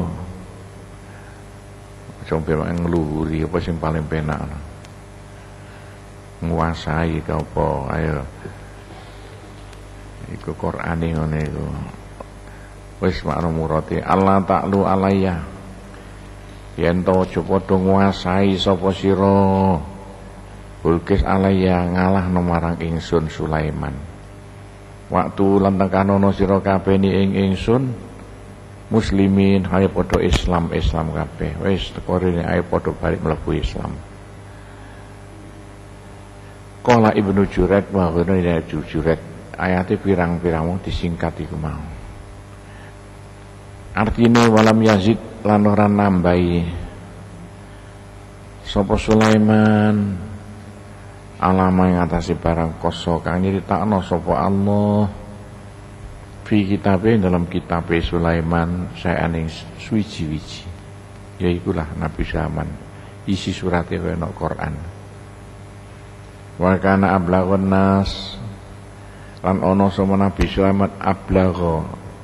aja mbek ngluhuri apa sing paling penak. Nguasai kau po ayo iku Qur'ane ngene iku wis makna murate Allah ta'lu alayya yen to aja padha nguasai sapa sira Bilqis alayya ngalahno marang ingsun Sulaiman waktu lan tekanono sira kabeh ing ingsun muslimin ayo padha Islam Islam kabeh wis teko rene ayo padha balik mlebu Islam. Kala Ibnu Jurayj wa ghana ila Jurayj ayate pirang-pirang wong disingkat iku mau. Artine walam yazid lan ora nambahi sapa Sulaiman alama ing atase barang koso kang nyritakno sapa Allah fi kitabe dalam kitabe Sulaiman saening suwiji-wiji yaikulah Nabi Sulaiman isi surate ana Quran. Wa kana ablaghun nas lan ana sapa Nabi Sulaiman ablagha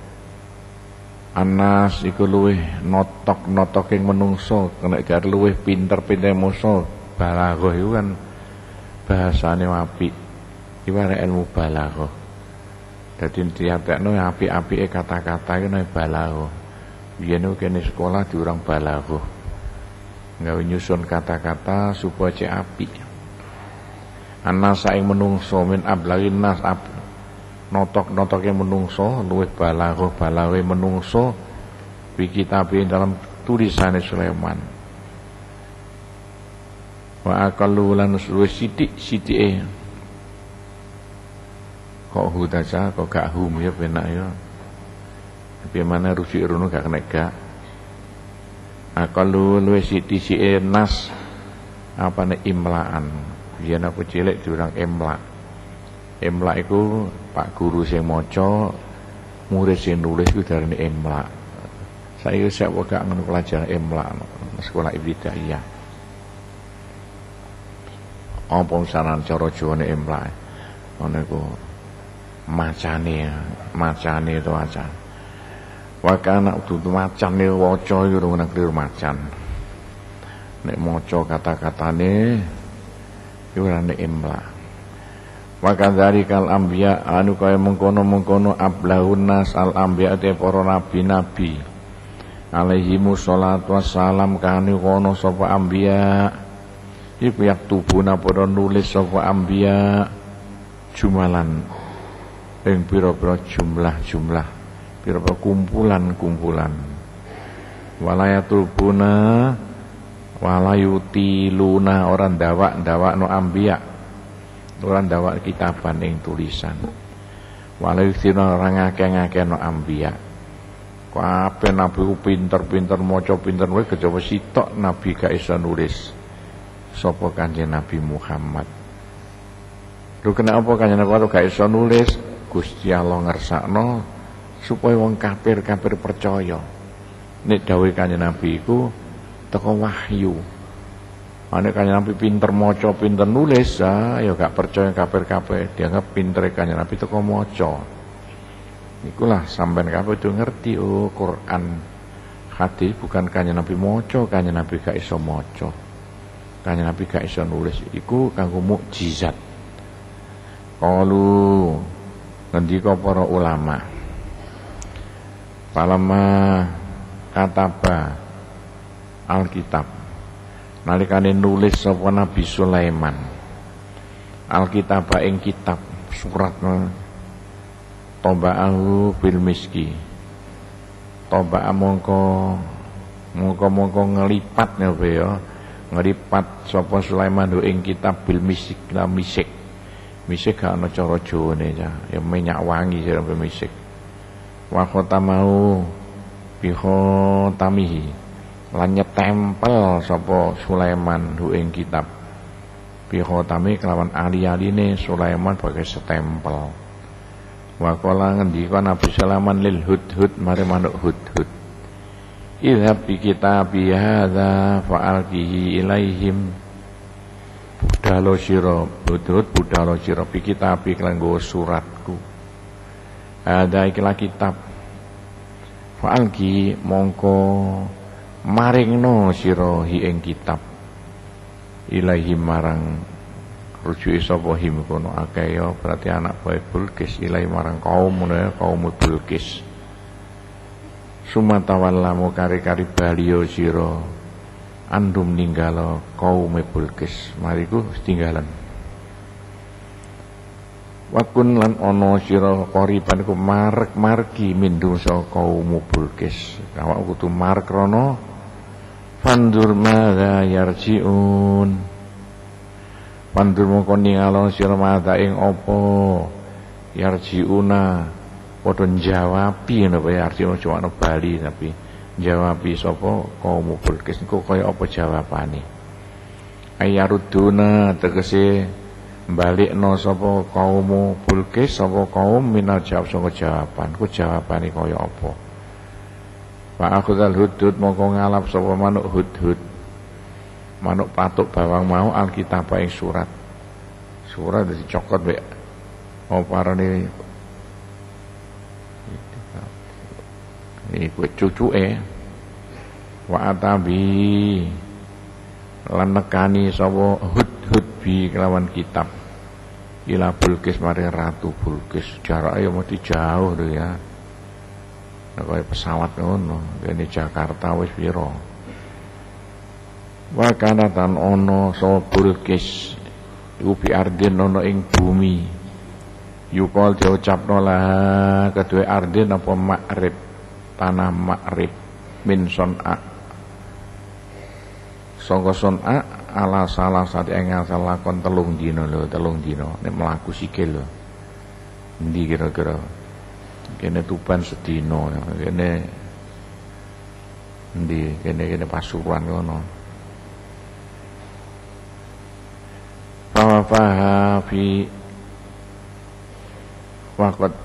Anas iku luwih notok-notoke menungso, nek gak luwih pinter-pinter muso. Balaghah iku kan bahasane apik. Iku arek ilmu balaghah. Dadi diatekno apik-apike kata-kata iku nek balaghah. Biyen kene sekolah diurang balaghah. Gawe nyusun kata-kata supaya cek apik. Anas saing menungso min ablaghin nas ab notok-notoke menungso luwih balaghah balaghe menungso bi kitabe dalam tulisane Sulaiman. Wa aqallu lan luwih sithik-sithike kok hudaca kok gak hum ya penak ya. Tapi mana rujuk rono gak kena gak. Aqallu luwih sithik-sithike nas apane imlaan. Biyen aku cilik diurang imla. Imla iku Pak guru sing maca, murid sing nulis iku darane imla. Saiki sak gak ngono pelajaran imla sekolah ibtidaiyah. Apa misalan cara Jawane imla? Ngono iku macane, macane to acan. Wa kana dudu macane waca iku ora keliru macan. Nek maca kata-katane iku ora imla. Maka dari kal anbiya anu kaya mengkono-mengkono ablahun nas al anbiya te para nabi-nabi alaihimu sholatu wassalam kanu kono sapa anbiya iku yaktubuna padha nulis sapa anbiya jumalan ing pira-pira jumlah-jumlah pira-pira kumpulan-kumpulan walayatubuna walayutiluna orang dawak-dawak no anbiya orang dawak kitaban ing tulisan. Walau sira orang ngake-ngake no anbiya. Kabeh nabi ku pinter-pinter maca pinter wae kejaba sitok nabi gak iso nulis. Sapa Kanjeng Nabi Muhammad. Lho kenapa Kanjeng Nabi gak iso nulis? Gusti Allah ngersakno supaya wong kafir-kafir percaya. Nek dawuh Kanjeng Nabi iku teko wahyu. Ane Kanjeng Nabi pinter maca, pinter nulis, ah, ya gak percaya kabeh-kabeh, dianggap pintere Kanjeng Nabi teko maca. Ikulah sampean kabeh itu ngerti oh Quran hadis bukan Kanjeng Nabi maca, Kanjeng Nabi gak iso maca. Kanjeng Nabi gak iso nulis, iku kanggo mukjizat. Qalu ngendika para ulama. Palama kataba Alkitab nalikane nulis sapa Nabi Sulaiman Alkitab ing kitab surat Toba'ahu bil miski Toba'a mongko mongko-mongko ngelipat ya ngelipat sapa Sulaiman ing kitab bil misik la misik misik gak ana cara Jawane ya minyak wangi sira misik wa khatamahu bi khatamihi lan nyetempel sapa Sulaiman hu ing kitab bi khatami kelawan ali-aline Sulaiman bagai setempel wa qala ngendika Nabi Sulaiman lil hudhud mari manuk hudhud idhab bi kitabi hadza fa'alqihi ilaihim budhalo sira hudhud budhalo sira bi kitabi kanggo suratku ada ikilah kitab fa'alqi mongko maringno sira hi ing kitab ilahi marang rujuke sapa him kono akeh ya berarti anak buah Bilqis ilahi marang kaum ya kaum Bilqis sumatawallamu kari-kari baliyo sira andum ninggalo kaum Bilqis mariku tinggalan wakun lan ana sira qoriban ku marek-margi mindung saka kaum Bilqis awak kudu marek rono Fandur madza yarji'un Pandur mongko ningali sira madza ing apa yarji'una padha njawabi ngono wae artine cuma bali tapi njawabi sapa kaum Bilqis niku kaya apa jawabane ayaruduna tegese balikno sapa kaum Bilqis sapa kaum minal jawab saka jawaban ku jawabane kaya apa Pak akhudal hudhud mongko ngalap sapa manuk hudhud manuk patuk bawang mau alkitab ing surat surat dicokot mek oparane iku cucuke wa atabi lan nekani sapa hud-hud bi kelawan kitab ila Bulkis maring Ratu Bulkis. Jarake mesti jauh lho ya. Nek kaya pesawat ngono, kene Jakarta wis pira. Wa kana tan ono sapa Bulkis iku bi ardin ono ing bumi. Yukol diucapno lah kedue ardin apa Ma'rib, tanah Ma'rib min Son'a. Sangka Son'a ala salah satu enggal lakon telung dina lho, telung dina nek mlaku sikil lho. Endi kira-kira? Kene Tuban sedina, kene endi? Kene kene Pasuruan ngono. Fawafaha fi waqt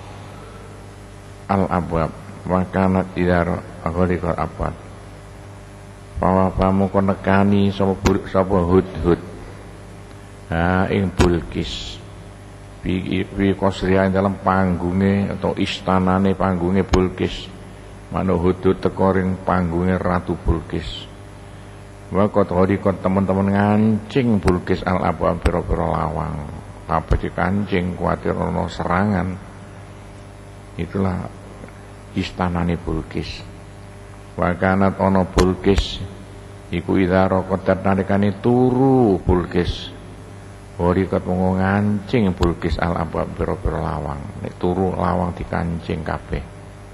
al-abwab wa kanat idar agharikal abad. Fawafamu kon nekani sapa sapa hud-hud ha ing Bulkis bi bi kosria dalam panggunge atau istanane panggunge Bulkis. Mano hud-hud teko ring panggunge Ratu Bulkis. Wa kot horikot teman-teman ngancing Bulkis al-abwab pira-pira lawang. Apa dikancing kuatir ana serangan. Itulah istanane Bulkis. Wa kanat ana Bulkis iku idara kodat nalikane turu Bulkis. Horikat mung ngancing Bulkis al-abwab pira-pira lawang. Nek turu lawang dikancing kabeh.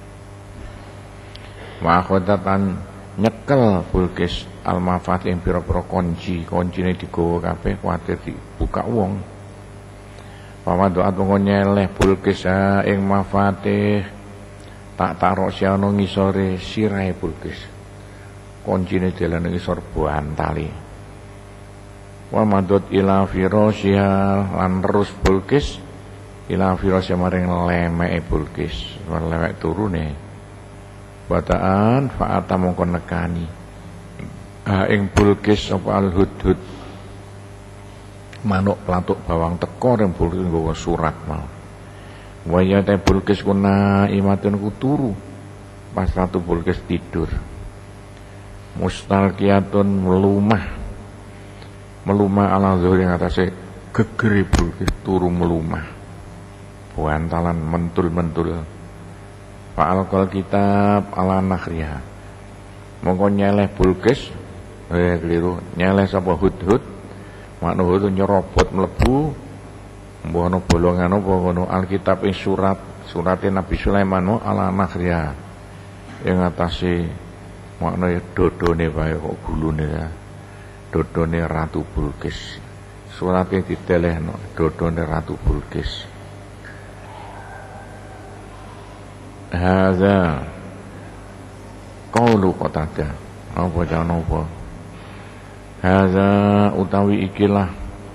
Wa khodatan nyekel Bulkis al-mafat ing pira-pira kunci, kuncine digawa kabeh kuwatir dibuka wong. Wa doa mung nyeleh Bulkis ing mafatih tak taruh siano ngisore sirahe Bulkis. Kuncine dalan ngisor bantali. Wa madut ila firasyiha lan terus Bulkis ila firasyiha maring lemeke Bulkis, lewek turune. Bataan fa'ata mongko nekani. Ha ing Bulkis apa al-hudhud. Manuk platuk bawang teko ring Bulkis nggawa surat mau. Wa ya ta Bulkis kuna imatun ku turu. Pas Ratu Bulkis tidur. Mustalqiyatun melumah. Melumah ala zuhri ngatasé gegere Bulkis turu melumah. Bantalan mentul-mentul. Fa'alqal kitab ala nakhriha. Mongko nyeleh Bulkis, eh keliru, nyeleh sapa hudhud. Makna hudhud nyerobot mlebu mbah ana bolongan apa ngono alkitab ing surat, surate Nabi Sulaiman ala nakhriha. Ing atase makna dodone wae kok gulune ya. Dodone Ratu Bulkis. Surate didelehno dodone Ratu Bulkis. Hadza qaulu Qatadah. Apa jan apa? Hadza utawi ikilah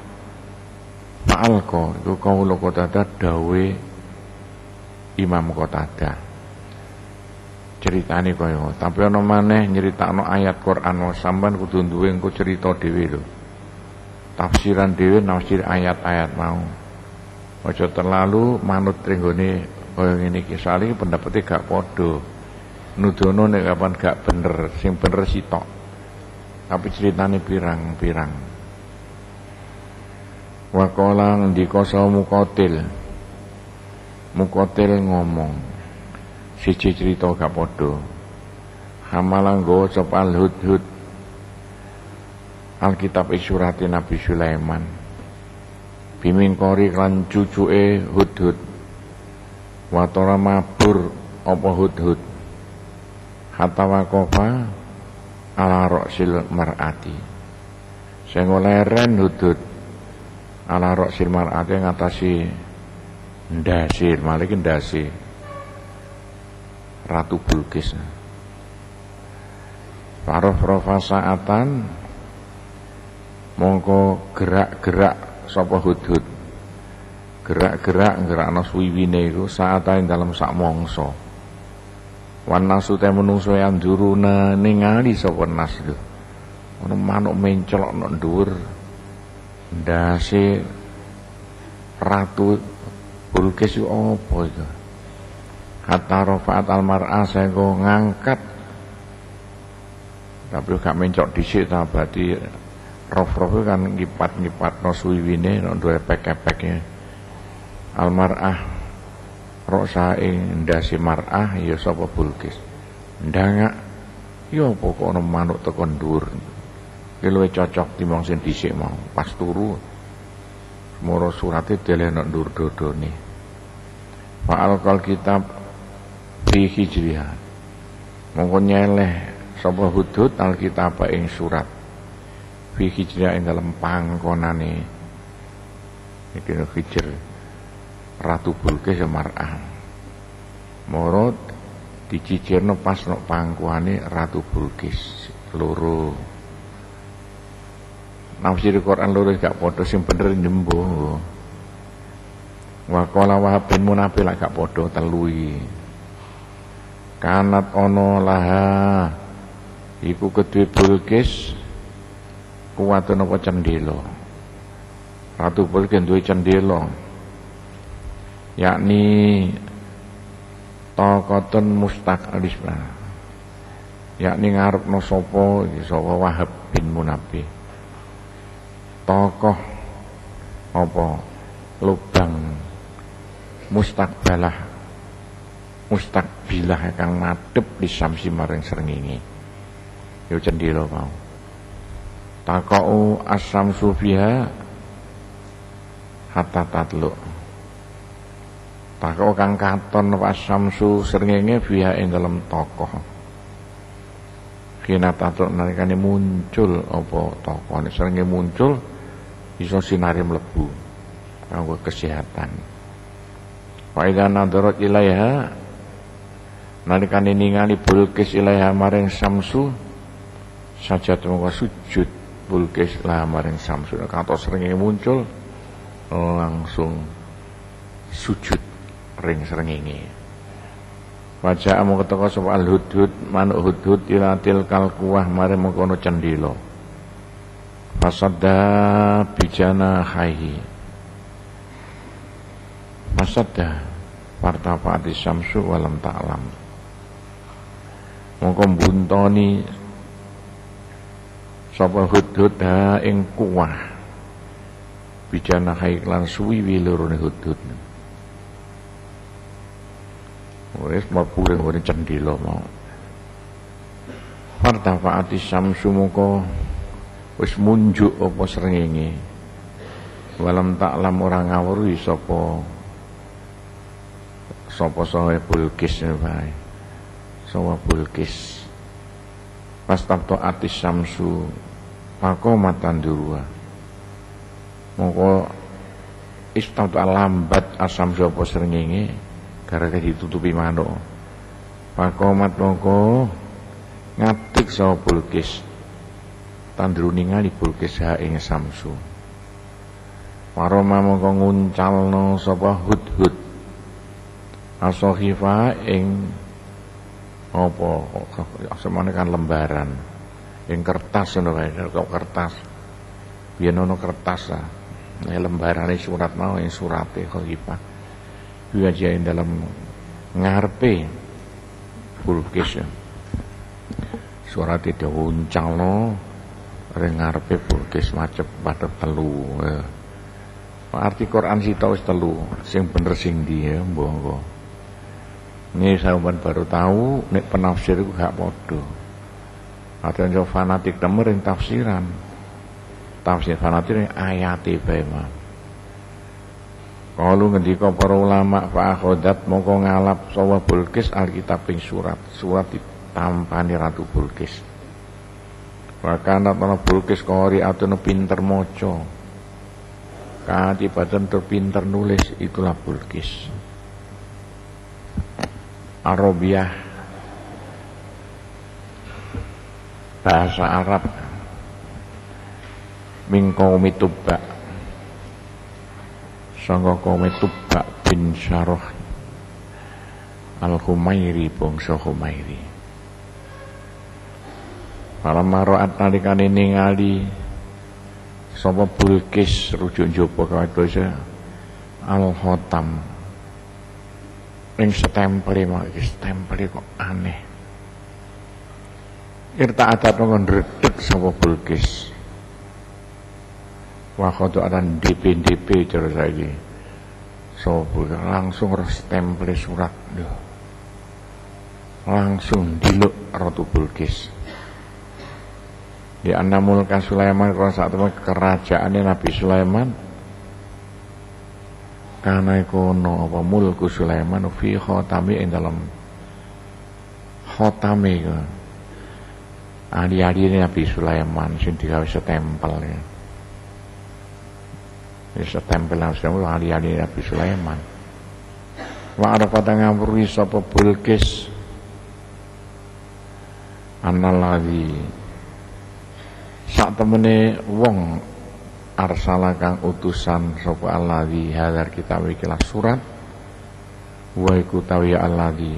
fa'alqa iku qaulu Qatadah dawe Imam Qatadah. Ceritane kaya tapi ana maneh nyeritakno ayat Quran sampean kudu duwe engko cerita dhewe lho. Tafsiran dhewe nafsir ayat-ayat mau. Aja terlalu manut ringgone kaya ngene iki sali pendapate gak padha. Nudono nek kapan gak bener, sing bener sitok. Tapi ceritane pirang-pirang. Wa qala ndika sa Muqatil. Muqatil ngomong, siji cerita gak padha. Hamalang go sapa al-hudhud. Alkitab ing surate Nabi Sulaiman. Bimingkori kan cucuke hudhud. Watara mabur apa hudhud. Hatta waqafa ala ra'sil mar'ati. Sing leren hudhud ala ra'sil mar'ati ngatasi ndase, malah iki ndase Ratu Bulkis. Farofa saatan mongko gerak-gerak sapa hudhud. Gerak-gerak gerakno suwiwine iku saatan dalam sak mangsa. Wan nasu te menungso yang duruna ningali sapa nas lho. Ono manuk mencelok nang dhuwur ndase Ratu Bulkis itu apa itu? Hatta rafa'at al-mar'ah sehingga ngangkat, tapi gak mencok dhisik ta, berarti rof-rof itu kan ngipat-ngipat no suwiwine no duwe epek-epeknya. Al-mar'ah roksa ing ndase mar'ah ya sapa Bulkis. Ndangak ya apa kok ana manuk teko ndur. Ki luwih cocok timbang sing dhisik mau. Pas turu moro surate delehno ndur dodone. Fa'al kal kitab fi hijriha. Mongko nyeleh sapa Hudhud alkitab ing surat. Fi hijriha ing dalem pangkonane iki hijr Ratu Bulkis mar'ah. Moro dicicirno pas nok pangkuane Ratu Bulkis loro. Nafsir Quran loro gak padha, sing bener njembuh. Wa qala Wahab bin Munafi lak gak padha telu iki. Kanat ana laha iku kedue Bulkis kuwatun apa cendela. Ratu Bulkis duwe cendela. Yakni taqatun mustaqalisna. Yakni ngarepno sapa iki sapa Wahab bin Munafi. Tokoh apa lubang mustaqbalah mustaqbilah kang madhep di samsi maring srengenge yo cendela mau taqau as-samsu fiha hatta tatluk taqau kang katon as-samsu srengenge fiha ing dalem tokoh kina tatluk nalikane muncul apa tokoh srengenge muncul iso sinare mlebu kanggo kesehatan. Wa idza nadarat ilaiha nalikane ningali Bulkis ilaiha maring samsu sajat mongko sujud Bulkis lah maring samsu katos srengenge muncul langsung sujud ring srengenge. Wajah amung keteka sapa al-Hudhud manuk Hudhud ila tilkal kuwah maring mengkono cendela. Fasadda bijana khaihi Fasadda partapati samsu walam ta'lam mongko mbuntoni sapa Hudhud ha ing kuwah bijana khaihi lan suwiwi lorone Hudhud wis mlebu ning cendela mau partapati samsu mongko wis munjuk apa srengenge walam taklam ora ngawruhi sapa sapa sae Bulkis wae sapa Bulkis pas tapto atis samsu maka matandurua mongko istamtu lambat asam sapa srengenge gara-gara ditutupi manuk pakomat mongko ngatik sapa Bulkis tandru ningali Bulkis ha ing samsu. Paroma mongko nguncalno sapa Hudhud asohifa ing apa semane kan lembaran ing kertas ngono kae kok kertas. Biyen ono kertas ah. Nek lembarane surat mau ing surate khifah. Kuwi aja ing dalam ngarepe Bulkis. Surate diuncalno ring ngarepe Bulkis macep padha telu. Arti Quran sita wis telu, sing bener sing ndi ya mbok. Ini sampean baru tahu nek penafsir iku gak padha. Ada yang fanatik temen ring tafsiran. Tafsir fanatik ayate bae mah. Kalau ngendika para ulama fa akhodat mongko ngalap sapa Bulkis alkitab ing surat. Surat ditampani Ratu Bulkis. Wakana ana Bulkis kori atune pinter maca. Katibatan terpinter nulis itulah Bulkis. Arabiah bahasa Arab min qaumi Tubba sangga qaumi Tubba bin Syarah Al-Humairi bangsa Humairi. Para maroat nalikane ningali sapa Bulkis rujuk njaba kados Al-Khatam ning stempel mak iki stempel kok aneh. Irta adat ngon redeg sapa Bilqis. Wah kok ada D P D P terus saiki. So langsung ro stempel surat lho. Langsung diluk Ratu Bilqis. Di anna mulka Sulaiman kalau saat itu kerajaannya Nabi Sulaiman karena kono apa mulku Sulaiman fi khotami ing dalam khotami ku ahli-ahli Nabi Sulaiman sing digawe stempel ya. Ya stempel langsung ahli-ahli Nabi Sulaiman. Wa arapa ngawruhi sapa Bilqis analladzi sak temene wong arsala kang utusan sapa alladzi hadar kitab ikilah surat wa iku tawi alladzi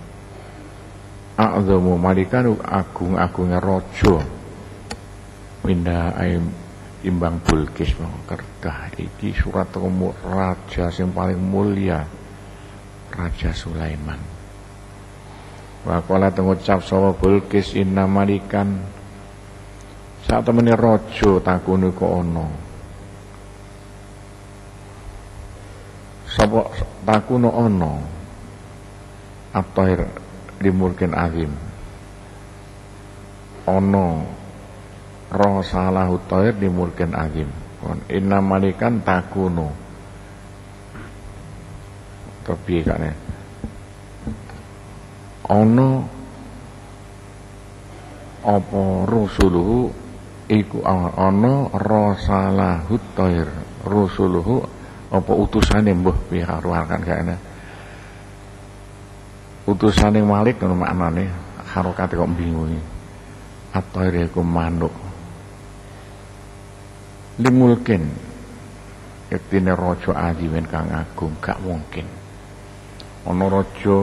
a'dhamu malikan agung-agunge raja pindah aim imbang Bilqis kerdah iki surat umur raja sing paling mulia Raja Sulaiman. Wa qala ngucap sapa Bilqis inna malikan sak temene raja takune kok ana. Sapa takune ana at-tahir dimulkin azim. Ana ra salahu tahir dimulkin azim. Kon inna malikan takunu. Kepiye kane? Ana apa rusuluhu iku ana rasalahut thair rusuluhu apa utusane mbah piye karuakan kene utusane Malik ngono maknane harokate kok bingung at-thair iku manuk limulkin yektine raja adimen kang agung gak mungkin ana raja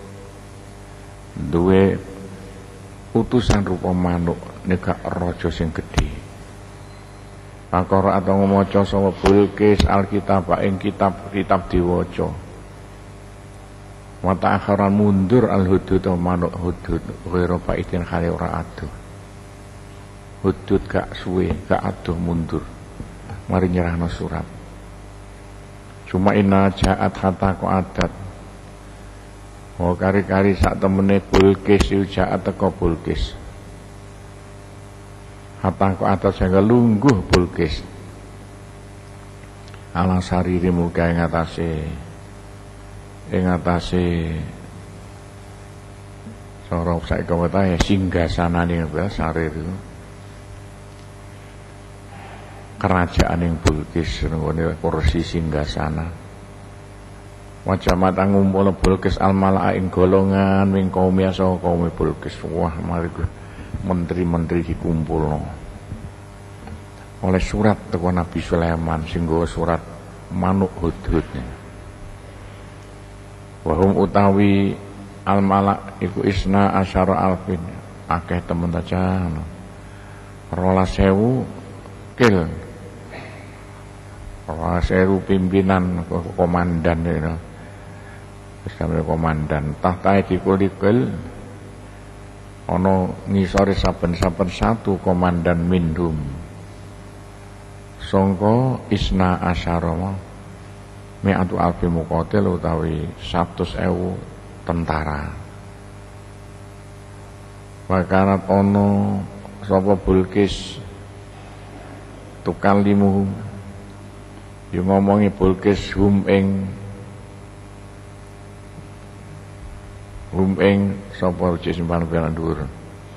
duwe utusan rupa manuk nek raja sing gedhe. Pakara atau maca sapa Bilqis alkitab ing kitab-kitab diwaca. Wa ta'akharan mundur alhudud manuk hudud ghairu faidin khali ora aduh. Hudud gak suwe, gak aduh mundur. Mari nyerahno surat. Cuma inna ja'at hatta ku adat. Oh kari-kari sak temene Bilqis yu ja'at teko Bilqis. Hatta ku atas sehingga lungguh Bilqis ala sariri muka ing atase ing atase sorok saiki kawetahe singgasanane sarir itu kerajaan ing Bilqis nggone kursi singgasana wajamat ngumpul Bilqis al-mala'a ing golongan ing kaum ya saka kaum Bilqis wah mari menteri-menteri dikumpulno oleh surat teko Nabi Sulaiman sing nggawa surat manuk hudhud wahum utawi al-malak iku isna asyara alfin akeh temen aja rolas sewu kil rolas sewu pimpinan komandan itu sampe komandan tahtae dikulikil ana ngisore saben-saben satu komandan minhum sangka isna asyara mi'atu alfi muqatil utawi seratus ribu tentara wakarat ana sapa Bilqis tukang limu yo ngomongi Bilqis hum ing hum ing sapa simpan piala dhuwur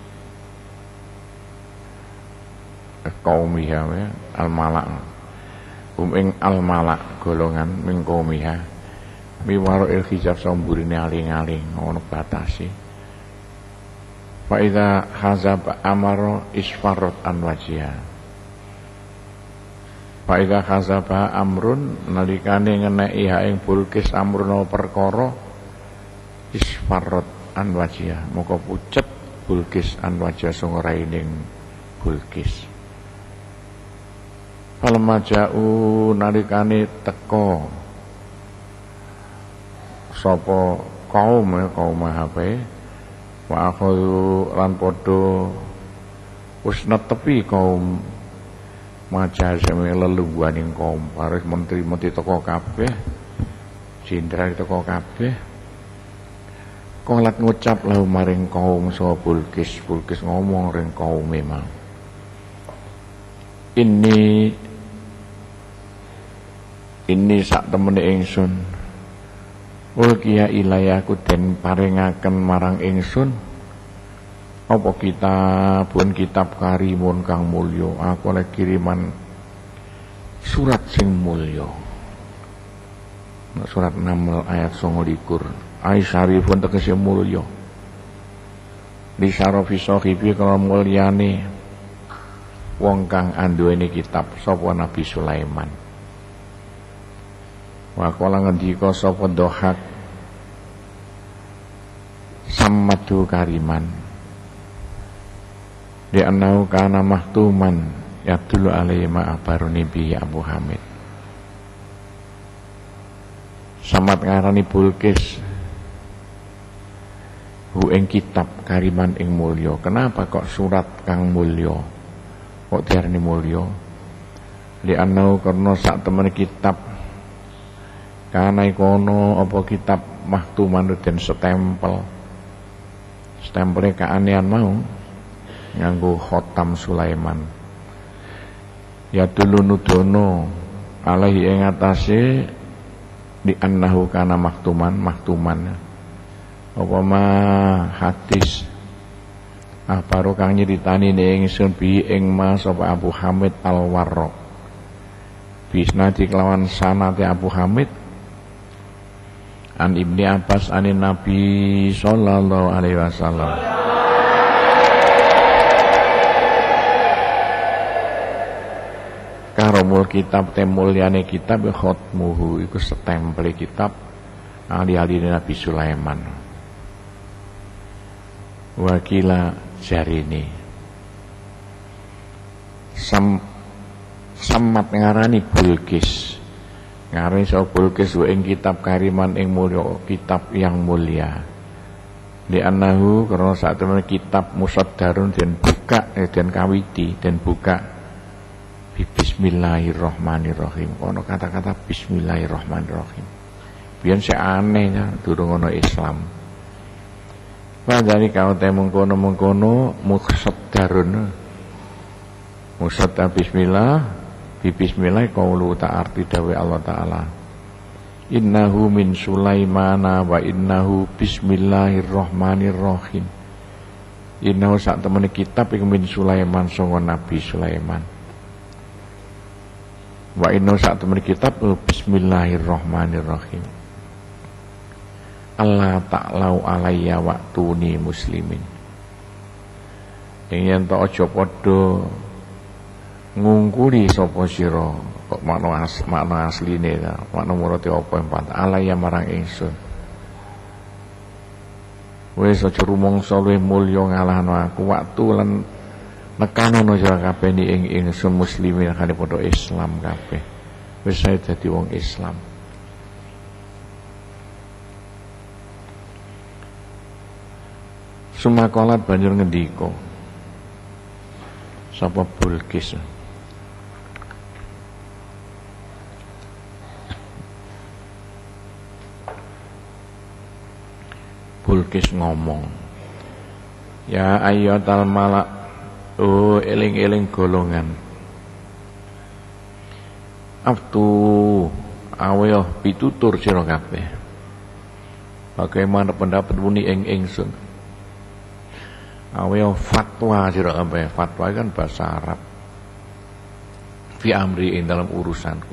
kaumiha al-malak hum ing al-malak golongan ming kaumiha miwaro il hijab samburine aling-aling ngono batasi fa idza hazab amara isfarat an wajhiha fa idza hazaba amrun nalikane ngeneki ha ing Bilqis amruna perkara isfarat an wajhiha moko pucet Bilqis an wajhiha sing raining Bilqis falamma ja'u nalikane teka sapa kaum ya kaum mahape wa akhadhu lan padha wis netepi kaum majaseme leluhuaning kaum paris menteri-menteri teko kabeh jenderal teko kabeh kolat ngucap lahu maring kaum saha Bulkis Bulkis ngomong ring kaum memang ini ini sak temene ingsun ulkiya ilayaku den paringaken marang ingsun apa kitabun kitab karimun kang mulya aku oleh kiriman surat sing mulya surat Naml ayat songolikur ai syarifun tegese mulya li syarafi sahibi kana mulyane wong kang anduweni kitab sapa Nabi Sulaiman wa kala ngendika sapa Dohak sammadu kariman di anau kana mahtuman yabdulu alaihi ma abaruni bi Abu Hamid samat ngarani Bulkis hu ing kitab kariman ing mulya kenapa kok surat kang mulya kok diarani mulya li anau karena sak temen kitab kana ikono apa kitab mahtuman den stempel stempelnya keanehan mau nganggo khotam Sulaiman ya dulu nudono alaihi ing atase di annahu kana mahtuman mahtuman apa mah hadis apa ro kang nyritani ning ingsun bi ing mas sapa Abu Hamid Al-Warraq bisnadi kelawan sanate Abu Hamid an Ibni Abbas anin Nabi sallallahu alaihi wasallam karomul kitab temulyane kitab khotmuhu iku setempel kitab ahli-ahli Nabi Sulaiman wakila jarini sam samat ngarani Bulkis ngarani so Bulkis ing kitab kariman ing mulya kitab yang mulia di annahu karena saat temen kitab musaddarun den buka eh, den kawiti den buka bismillahirrahmanirrahim ono kata-kata bismillahirrahmanirrahim biyen sik aneh ya durung ono Islam padahal kau teh mengkono-mengkono musaddarun musaddar bismillah bi bismillah qaulu ta'arti dawe Allah taala innahu min Sulaimana wa innahu bismillahirrahmanirrahim innahu sak temene kitab iku min Sulaiman sanga Nabi Sulaiman wa innahu sak temene kitab bismillahirrahmanirrahim Allah ta'lau alayya waktuni muslimin ing yen to aja padha ngungkuli sapa sira kok makna as, makna asline ta makna murate apa empat alayya marang ingsun wis aja rumangsa luwih mulya ngalahno aku waktu lan nekanono sira kabeh ing ingsun muslimin kali padha Islam kabeh wis saya dadi wong Islam Sumakolat banjur ngendika sapa Bulkis Bulkis ngomong ya ayyuhal malak oh eling-eling golongan aftu aweyo pitutur sira kabeh bagaimana pendapat muni ing ingsun aweyo fatwa sira kabeh fatwa kan bahasa Arab fi amri ing dalam urusanku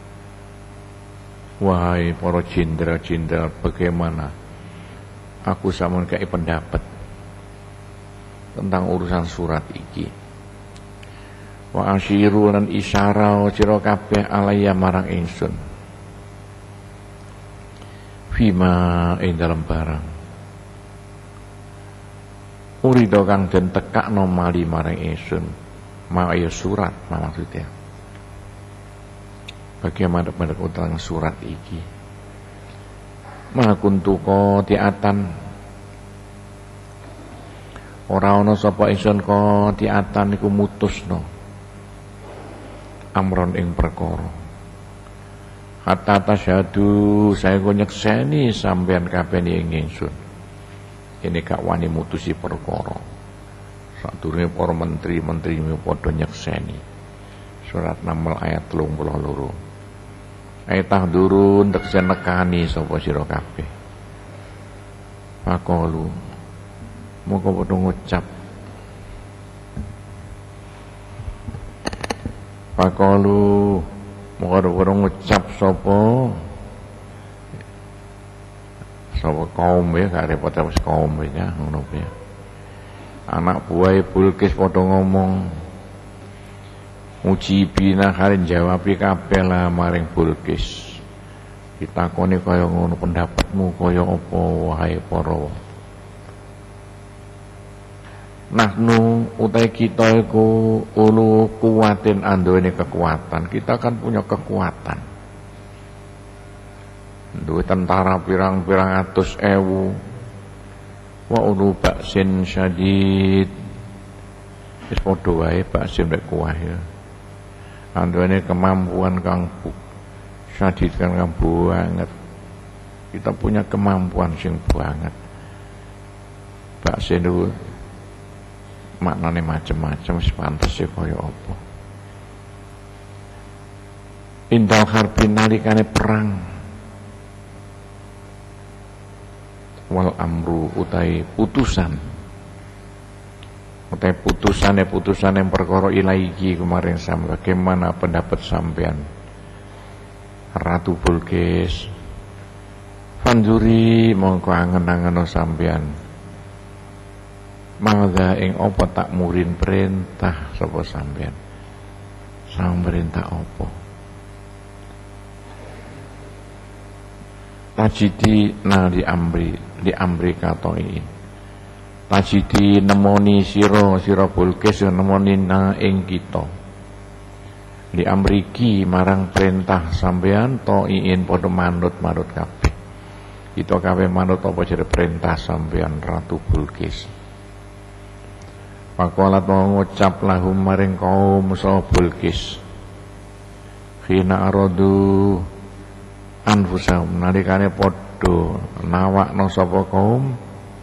wahai para jenderal-jenderal bagaimana aku sampun kei pendapat tentang urusan surat iki wa asyiru lan isyara sira kabeh alaya marang ingsun fima ing dalam barang urido kang den tekakno mali marang ingsun mau ya surat maksudnya bagaimana pendapat tentang surat iki ma kuntu qati'atan ora ana sapa ingsun qati'atan iku mutusno amron ing perkara hatta tasyhadu saya go nyekseni sampean kabeh ing ingsun ini gak wani mutusi perkara sadurunge para menteri-menteri padha nyekseni surat Naml ayat tiga puluh dua ayat tahdurun tekse nekani sapa sira kabeh faqalu moko padha ngucap faqalu moko padha ngucap sapa sapa kaum ya gak repot wis kaum ya ngono ya anak buah Bulkis padha ngomong mujibina karen jawabi kabeh lah maring Bulkis ditakoni kaya ngono pendapatmu kaya apa wahai para nahnu utai kita iku ulu kuwatin andone kekuatan kita kan punya kekuatan duwe tentara pirang-pirang atus ewu wa ulu baksin syadid wis padha wae baksin mek kuwah ya andone kemampuan kang syadid kan kang banget kita punya kemampuan sing banget baksin itu maknane macam-macam wis pantes e kaya apa indal harbin nalikane perang wal amru utai putusan utai putusan ya putusan yang perkara ilaiki kemarin sama bagaimana pendapat sampean Ratu Bulkis fanjuri mongko angen-angen sampean mangga ing apa tak murin perintah sapa sampean sang perintah apa tajidi na di amri di amri katoi tajidi nemoni sira sira Bulkis nemoni na ing kita di amriki marang perintah sampean to iin padha manut-manut kabeh kita kabeh manut apa jere perintah sampean Ratu Bulkis Pakolat mau ngucap lahum maring kaum sa Bulkis khina aradu anfusahum nalikane padha nawakno sapa kaum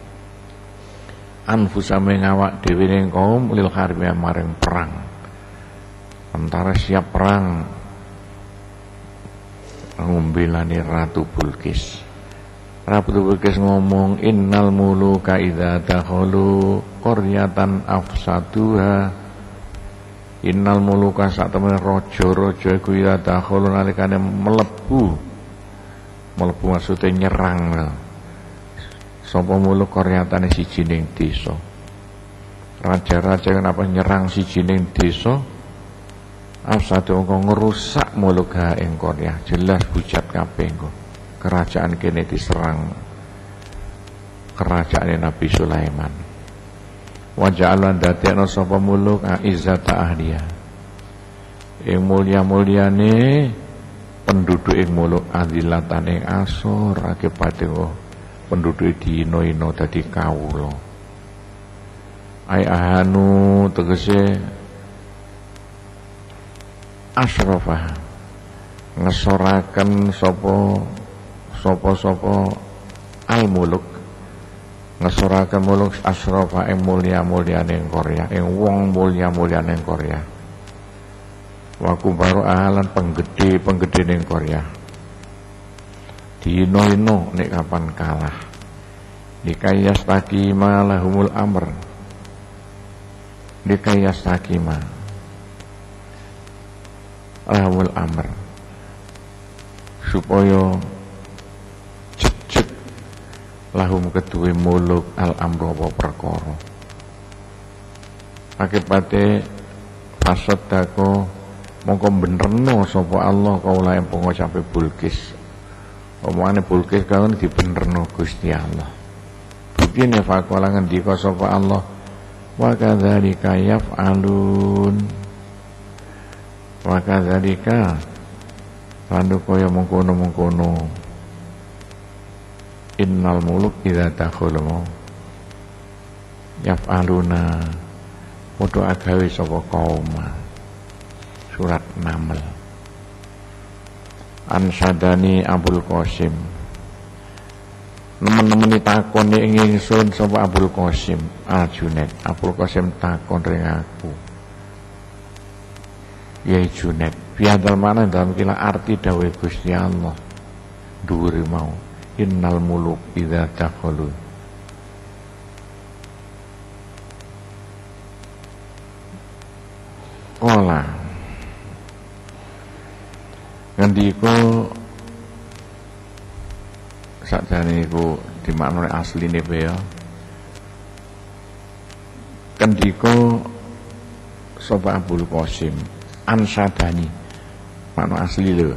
anfusame ngawak dhewe ning kaum lil harbi maring perang antara siap perang ngumbelani Ratu Bulkis Ratu Bulkis ngomong innal muluka idza dakhalu qaryatan afsaduha innal muluka sak temene raja-raja iku idza dakhalu nalikane mlebu mlebu maksude nyerang sapa muluk qaryatane siji ning desa raja-raja kenapa nyerang siji ning desa afsadu engko ngrusak muluk ha ing qarya jelas bujat kabeh engko kerajaan kene diserang kerajaan Nabi Sulaiman wa ja'alan dadekno sapa muluk aizzata ahliya ing mulya-mulyane penduduk ing muluk adilatan ing asor akibate penduduk dino-ino dadi kawula ai ahanu tegese asrafa ngesoraken sapa sapa-sapa al muluk ngesoraken muluk asrafa ing mulya-mulyane ing Korea ing wong mulya-mulyane ing Korea wa kubaru ahalan penggede-penggede ning Korea dino-ino nek kapan kalah dikayas takima lahumul amr dikayas takima lahumul amr supaya cecek lahum keduwe muluk al amro apa perkara akibate fasadako mongko benerno sapa Allah kaula ing pengucape Bulkis omongane Bulkis kawan dibenerno Gusti Allah bukine faqala ngendika sapa Allah wa kadzalika yaf'alun wa kadzalika lan kaya mengkono-mengkono innal muluk idza takhalu yaf'aluna podo agawe sapa kaum. Surat Naml. Ansadani Abul Qasim, nemen-nemen takon ing ingsun sapa Abul Qasim Al-Junaid. Abul Qasim takon ring aku, ya Junaid, biadal mana dalam kila arti dawe Gusti Allah dhuwur mau, innal muluk idza dakhalu. Ola ngendika sakjane iku dimaknani asline piye ya. Kendika sapa Abul Qasim ansadani, makna asli lho,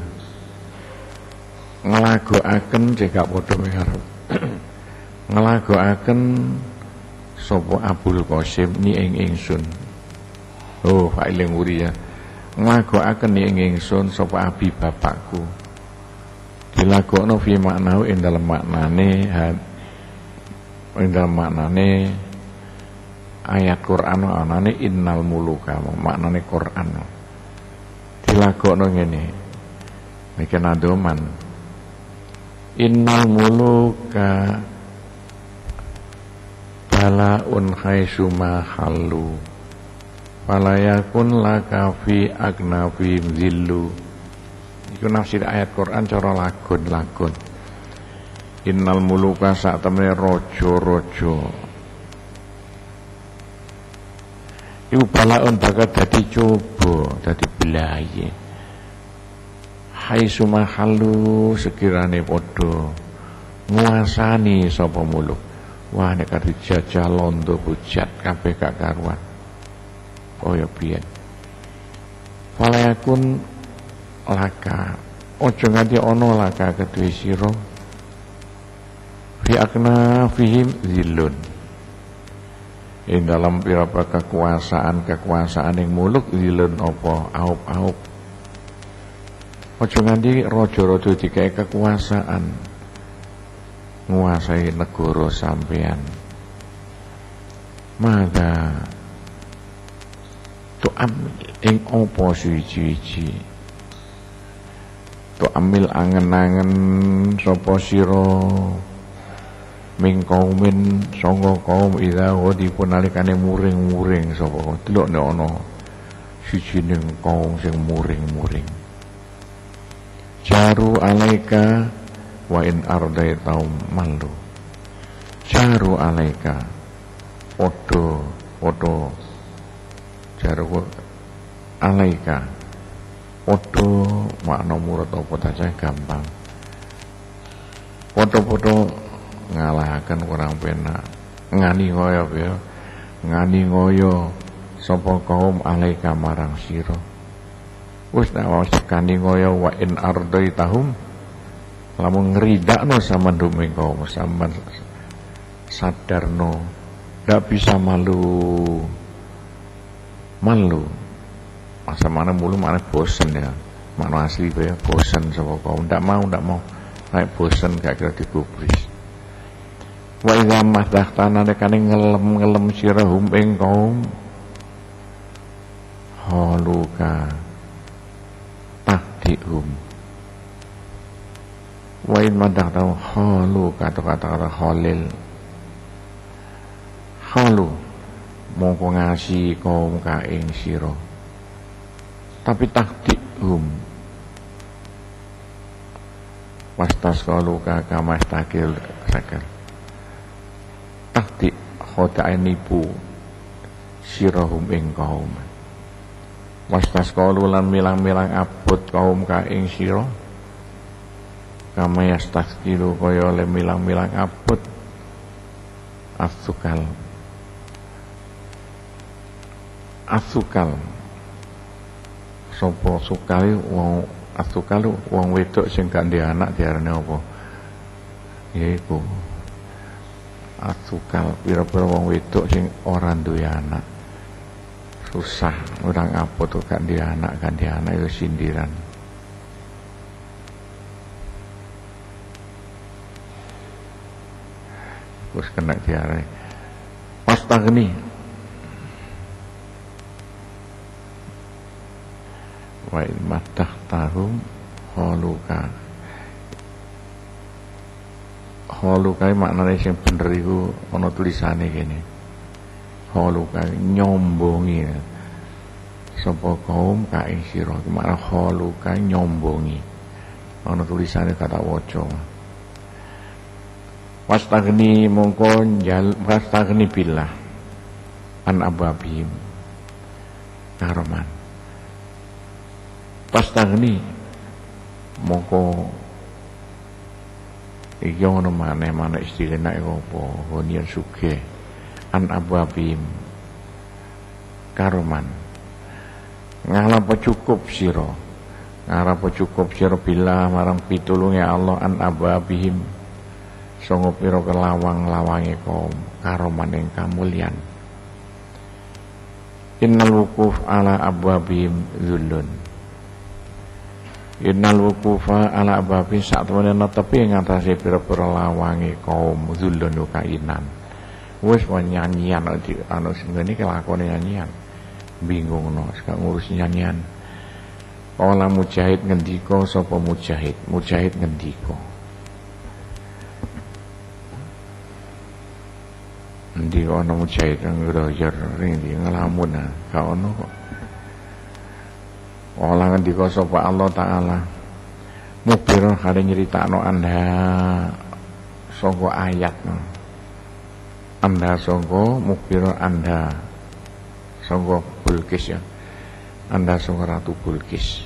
nglagokaken cekak padha karo nglagokaken sapa Abul Qasim ni ing ingsun. Oh, failing wuri ya. Nglagokaken ni ing ingsun sapa abi bapakku. Dilagokno fi maknahu ing dalem maknane ing dalem maknane ayat Quran anane innal muluka, maknane Quran. Dilagokno ngene. Iki nadoman. Innal muluka balaun khaisuma halu falayakun laka fi agnafi zillu. Iku nafsir ayat Quran cara lagun-lagun. Innal muluka sak temene raja-raja iku balaun bakal dadi coba, dadi belaye. Hai sumahalu sekirane padha nguasani sapa muluk. Wah nek karo jajah londo hujat kabeh gak karuan. Oh ya piye. Falayakun laka, ojo nganti ana laka kedue sira fi akna fihim zillun. Ing dalam pira-pira kekuasaan-kekuasaan yang muluk zilun apa aup-aup. Ojo nganti raja-raja dikae kekuasaan nguasai negara sampean. Maka tu ambil ing apa suci-suci, tu ambil angen-angen sapa sira ming kaumin sangga kaum ida dipun nalikane muring-muring sapa delok nek ana sijining kaum sing muring-muring. Jaru alaika wa in ardaitaum malu. Jaru alaika podo podo jaru alaika podo makna murad apa ta gampang. Podo-podo ngalahaken kurang penak, ngani ngoyo ya, ngani ngoyo sapa kaum alaika marang sira. Wis nek wis kani ngoyo wa in ardaitahum, lamun ngridakno sampean dumeng kaum sampean sadarno ndak bisa malu malu masa mana mulu mana bosen ya, makna asli ya bosen sapa kaum ndak mau ndak mau nek bosen gak kira digubris. Wa idza mahdaqtana nekane ngelem-ngelem sirahum ing kaum haluka tahdihum. Wa in mahdaqtana haluka kata-kata halil halu mongko ngasi kaum ka ing sira tapi tahdihum wastas kaluka kamastakil sakal tahdi khodae nipu sirahum ing kaum wastas kalu lan milang-milang abot kaum ka ing sira kama yastaskilu kaya le milang-milang abot asukal asukal sapa sukali wong asukal wong wedok sing gak ndek anak diarani apa yaiku asukal pira-pira wong wedok sing ora duwe anak susah orang apa tuh gak ndek anak kan ndek anak itu sindiran. wis kena diare. Wastagni wa ilmatah tahum holuka. Holuka maknane sing bener iku ana tulisane kene. Holuka nyombongi sapa kaum ka ing sira. Makna holuka nyombongi. Ana tulisane kata waca. Wastagni mongko njal wastagni billah an ababim karoman. Wastagni mongko iki ono maneh-maneh istilahna iku apa? Honian sugih an ababim karoman. Ngalapa cukup sira. Ngalapa cukup sira billah marang pitulunge Allah an ababihim. Sanga pira kelawang-lawange kaum karoman ing kamulyan. Innal wukuf ala abwabihim zullun. Innal wukufa ala abwabihim sak temene netepi ing atase pira-pira lawange kaum zullun kainan. Wis nyanyian ana sing ngene kelakone nyanyian. Bingungno sak ngurus nyanyian. Kala Mujahid ngendika sapa Mujahid? Mujahid ngendika Ndi ana Mujahid ngroyer ring ndi ngelamun gak ono kok. Ola ngendika sapa Allah taala mubir kare nyritakno anda sangka ayat. Anda sangka mubir anda sangka Bilqis ya. Anda sangka Ratu Bilqis.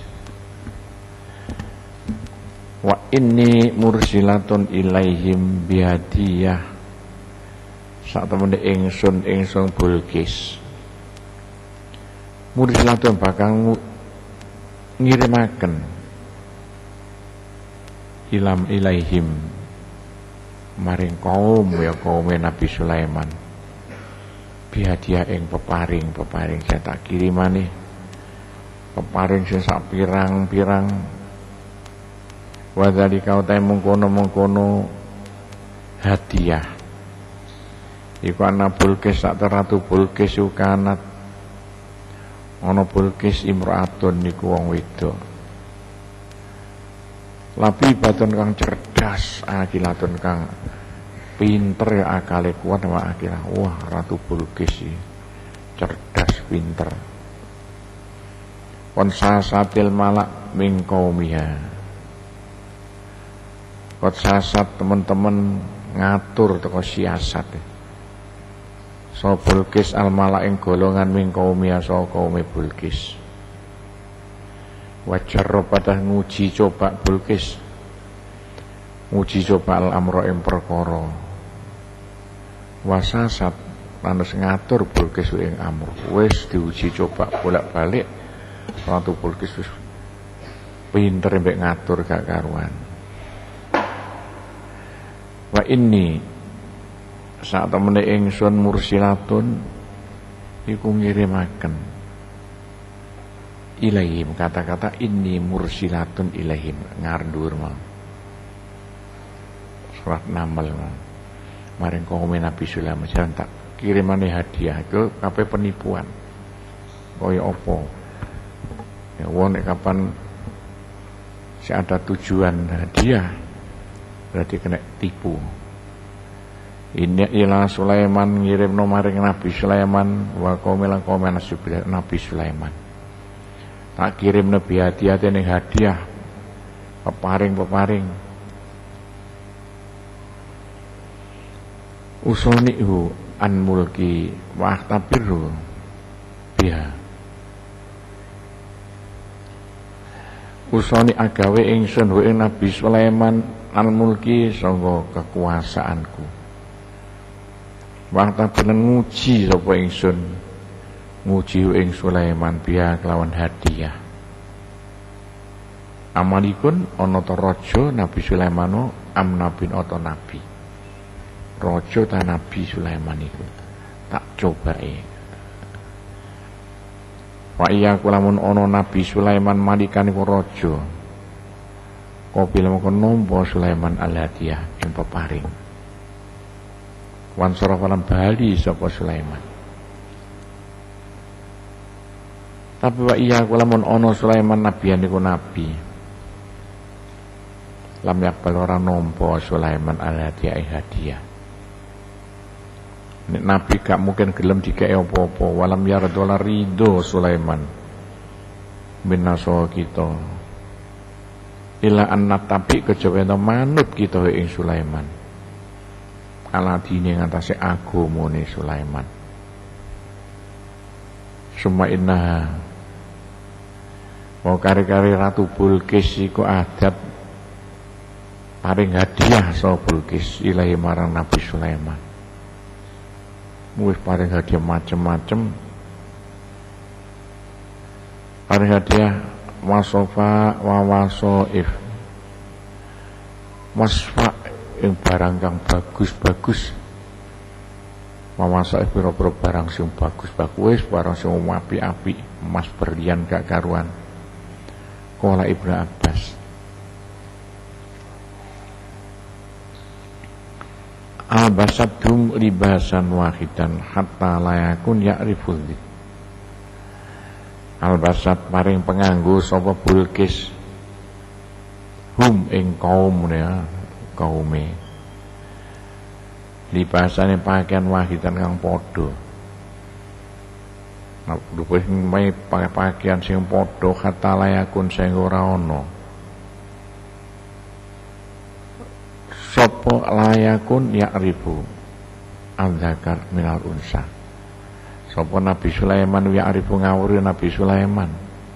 Wa inni mursilatun ilaihim bihadiyah. Sak temene ingsun ingsun Bilqis mursilatun bakal ngirimaken ilam ilaihim maring kaum ya kaum Nabi Sulaiman bihadiah ing peparing peparing saya tak kirimane peparing sing sak pirang-pirang wa dzalika uta mengkono-mengkono hadiah. Iku ana Bilqis sak Ratu Bilqis ukanat ana Bilqis imraatun niku wong wedok. Labi batun kang cerdas, akilatun kang pinter ya akale kuat wa akilah. Wah, Ratu Bilqis cerdas pinter. Kon sasatil malak min qaumiha. Kot sasat teman-teman ngatur teko siasat. So Bilqis al-malak ing golongan ming kaumia so kaume Bilqis. Wajar pada nguji coba Bilqis. Nguji coba al-amro ing perkara. Wasasat lanus ngatur Bilqis ing amro. Wis diuji coba bolak-balik. Ratu Bilqis wis pinter mbek ngatur gak karuan. Wa inni saat temene ingsun mursilatun iku ngirimaken ilaihim kata-kata ini mursilatun ilaihim ngardur mau surat Naml maring kaum Nabi Sulaiman jan tak kirimane hadiah itu kabeh penipuan kaya apa ya wong nek kapan si ada tujuan hadiah berarti kena tipu. Ini ila Sulaiman ngirimno maring Nabi Sulaiman wa qaumilan qauman Nabi Sulaiman. Tak kirim nabi hadiah ning hadiah peparing-peparing. Usonihu an mulki wa tabiru biha. Usoni agawe ingsun wa Nabi Sulaiman al mulki sangga kekuasaanku. Waktu bener nguji sapa ingsun nguji ing Sulaiman biya kelawan hadiah. Amalikun ana ta raja Nabi Sulaiman am nabin ata nabi. Raja ta Nabi Sulaiman iku tak cobae. Wa iya kulamun ana Nabi Sulaiman malikan iku raja. Kopil mengko nampa Sulaiman al hadiah ing peparing. wan sarafalan bali sapa Sulaiman. Tapi wa iya lamun ana Sulaiman nabiyan iku nabi. Lam yakbal ora nampa Sulaiman al-hadiah hadiah. Nek nabi gak mungkin gelem dikek apa-apa, walam yardola ridho Sulaiman binaso kita. Ila annat tapi kejaba manut kita ing Sulaiman. Ala dine ngatasé agamane Sulaiman. Suma inna mau kari-kari Ratu Bilqis iku adat paring hadiah so Bilqis ilahi marang Nabi Sulaiman. Wis paring hadiah macem-macem. Paring hadiah wasofa wa wasoif. Wasfa ing barang kang bagus-bagus. Wa wasoif pira-pira barang sing bagus-bagus, barang sing apik-apik, emas berlian gak karuan. Qala Ibnu Abbas. Albasadhum libasan wahidan hatta layakun ya'riful dzid. Albasad paring penganggo sapa Bilqis hum ing kaum ya kaume libasane pakaian wahidan kang padha. Nah, luwih mai pakaian sing padha hatta layakun sing ora ana. Sopo layakun ya'rifu al-zakar minal unsa. Sopo Nabi Sulaiman ya'rifu ngawuri Nabi Sulaiman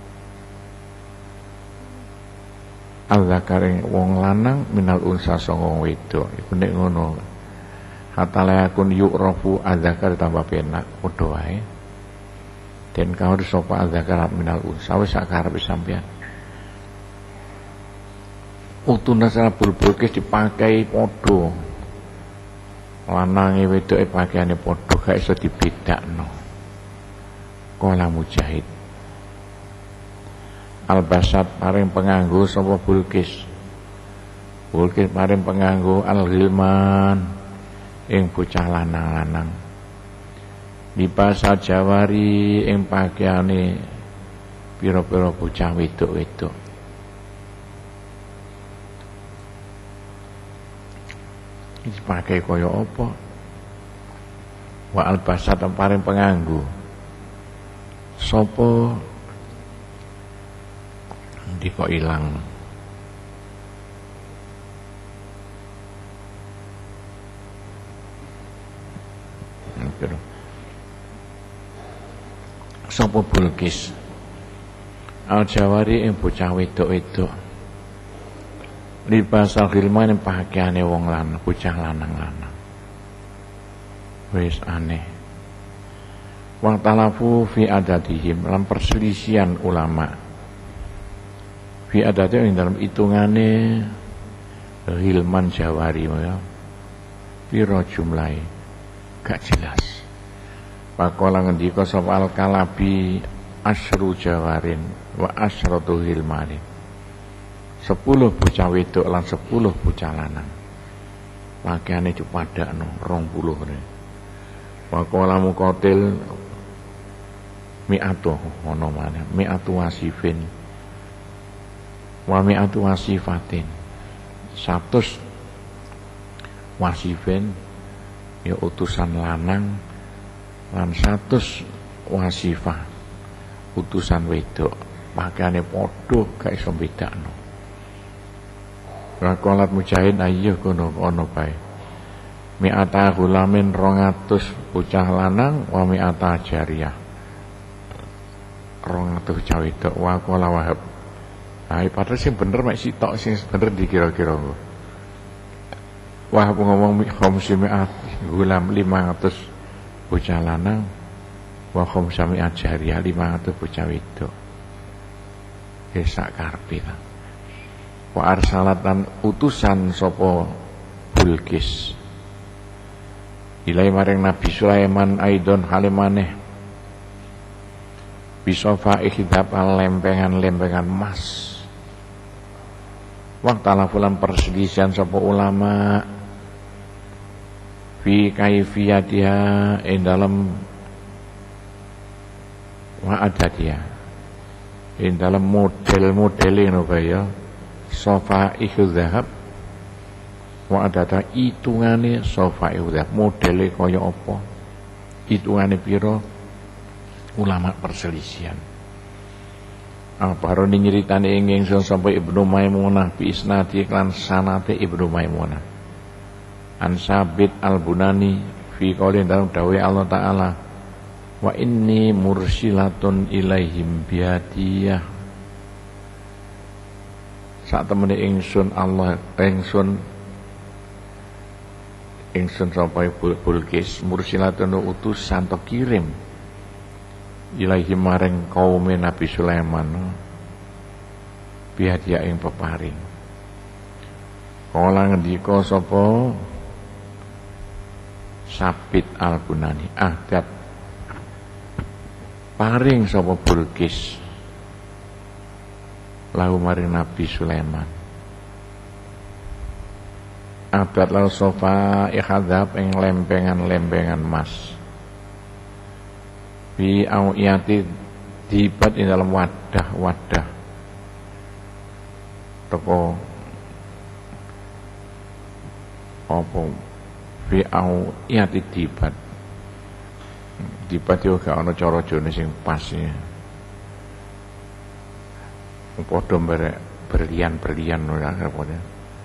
al-zakar wong lanang minal unsa sanga wong wedok. Iku nek ngono hatta layakun yu'rafu al-zakar tambah penak padha wae. Den kawur sapa al-zakar minal unsa wis sak karepe sampean. Utuna Ratu Bilqis dipakai padha. Lanange wedoke pakaiane padha gak iso dibedakno. Qala Mujahid. Albasad paring penganggo sapa Bilqis. Bilqis paring penganggo al-ghilman ing bocah lanang-lanang. Di pasar Jawari ing pakaiane pira-pira bocah wedok-wedok. Dipakai kaya apa? Wa albasat paring penganggo sapa ndi kok ilang. Sapa Bilqis Al-Jawari ing bocah wedok-wedok. Libasal khilman pakaiane wong lanang, bocah lanang-lanang. Wis aneh. Wong talafu fi adadihim lan perselisihan ulama. Fi adadihim ing dalam hitungane khilman Jawari ya. Piro jumlahe gak jelas. Pakola ngendika sapa Al-Kalabi asyru Jawarin wa asyratu khilmanin. Sepuluh bocah wedok lan sepuluh bocah lanang. Pakaiane dipadakno rong puluh ne. Waqala Muqatil mi'atu ono maneh mi'atu wasifin. Wa mi'atu wasifatin. Satus wasifin ya utusan lanang lan satus wasifah utusan wedok. Pakaiane padha gak iso bedakno. Rakolat Mujahid ayyuh kono ono bae. Mi'ata gulamin rongatus bocah lanang wa mi'ata jariyah. Rongatus bocah wedok wa qala Wahab. Nah, padahal sing bener mek sitok sing bener dikira-kira. Wahab ngomong khamsi mi'at gulam lima ratus bocah lanang wa khamsa mi'at jariyah lima ratus bocah wedok. Wis sak karepe ta. Wa arsalatan utusan sapa Bilqis ilai maring Nabi Sulaiman aidon halimaneh bisofa ikhdab lempengan-lempengan emas. Waqtala fulan perselisihan sapa ulama fi kaifiyatiha ing dalam wa adadiha ing dalam model-model ngono kaya sofa iku zahab wa adata hitungane sofa iku zahab modele kaya apa hitungane pira ulama perselisihan. Apa rene nyritane ing ingsun sapa Ibnu Maimunah bi isnadi lan sanate Ibnu Maimunah an Sabit Al-Bunani fi qaulin dalam dawuh Allah taala wa inni mursilatun ilaihim biadiyah sak temene ingsun Allah ingsun ingsun sapa Bulkis mursilatun utusan to kirim ilahi maring kaum Nabi Sulaiman biadiyah ing peparing kala ngendika sapa Sabit Al-Bunani adat paring sapa Bulkis lahu maring Nabi Sulaiman adat lahu sofa ikhadab ing lempengan-lempengan emas bi awiyati dibat di dalam wadah-wadah toko apa bi awiyati dibat dibat yo gak ana cara jane sing pas ya padha merek berlian-berlian ora apa-apa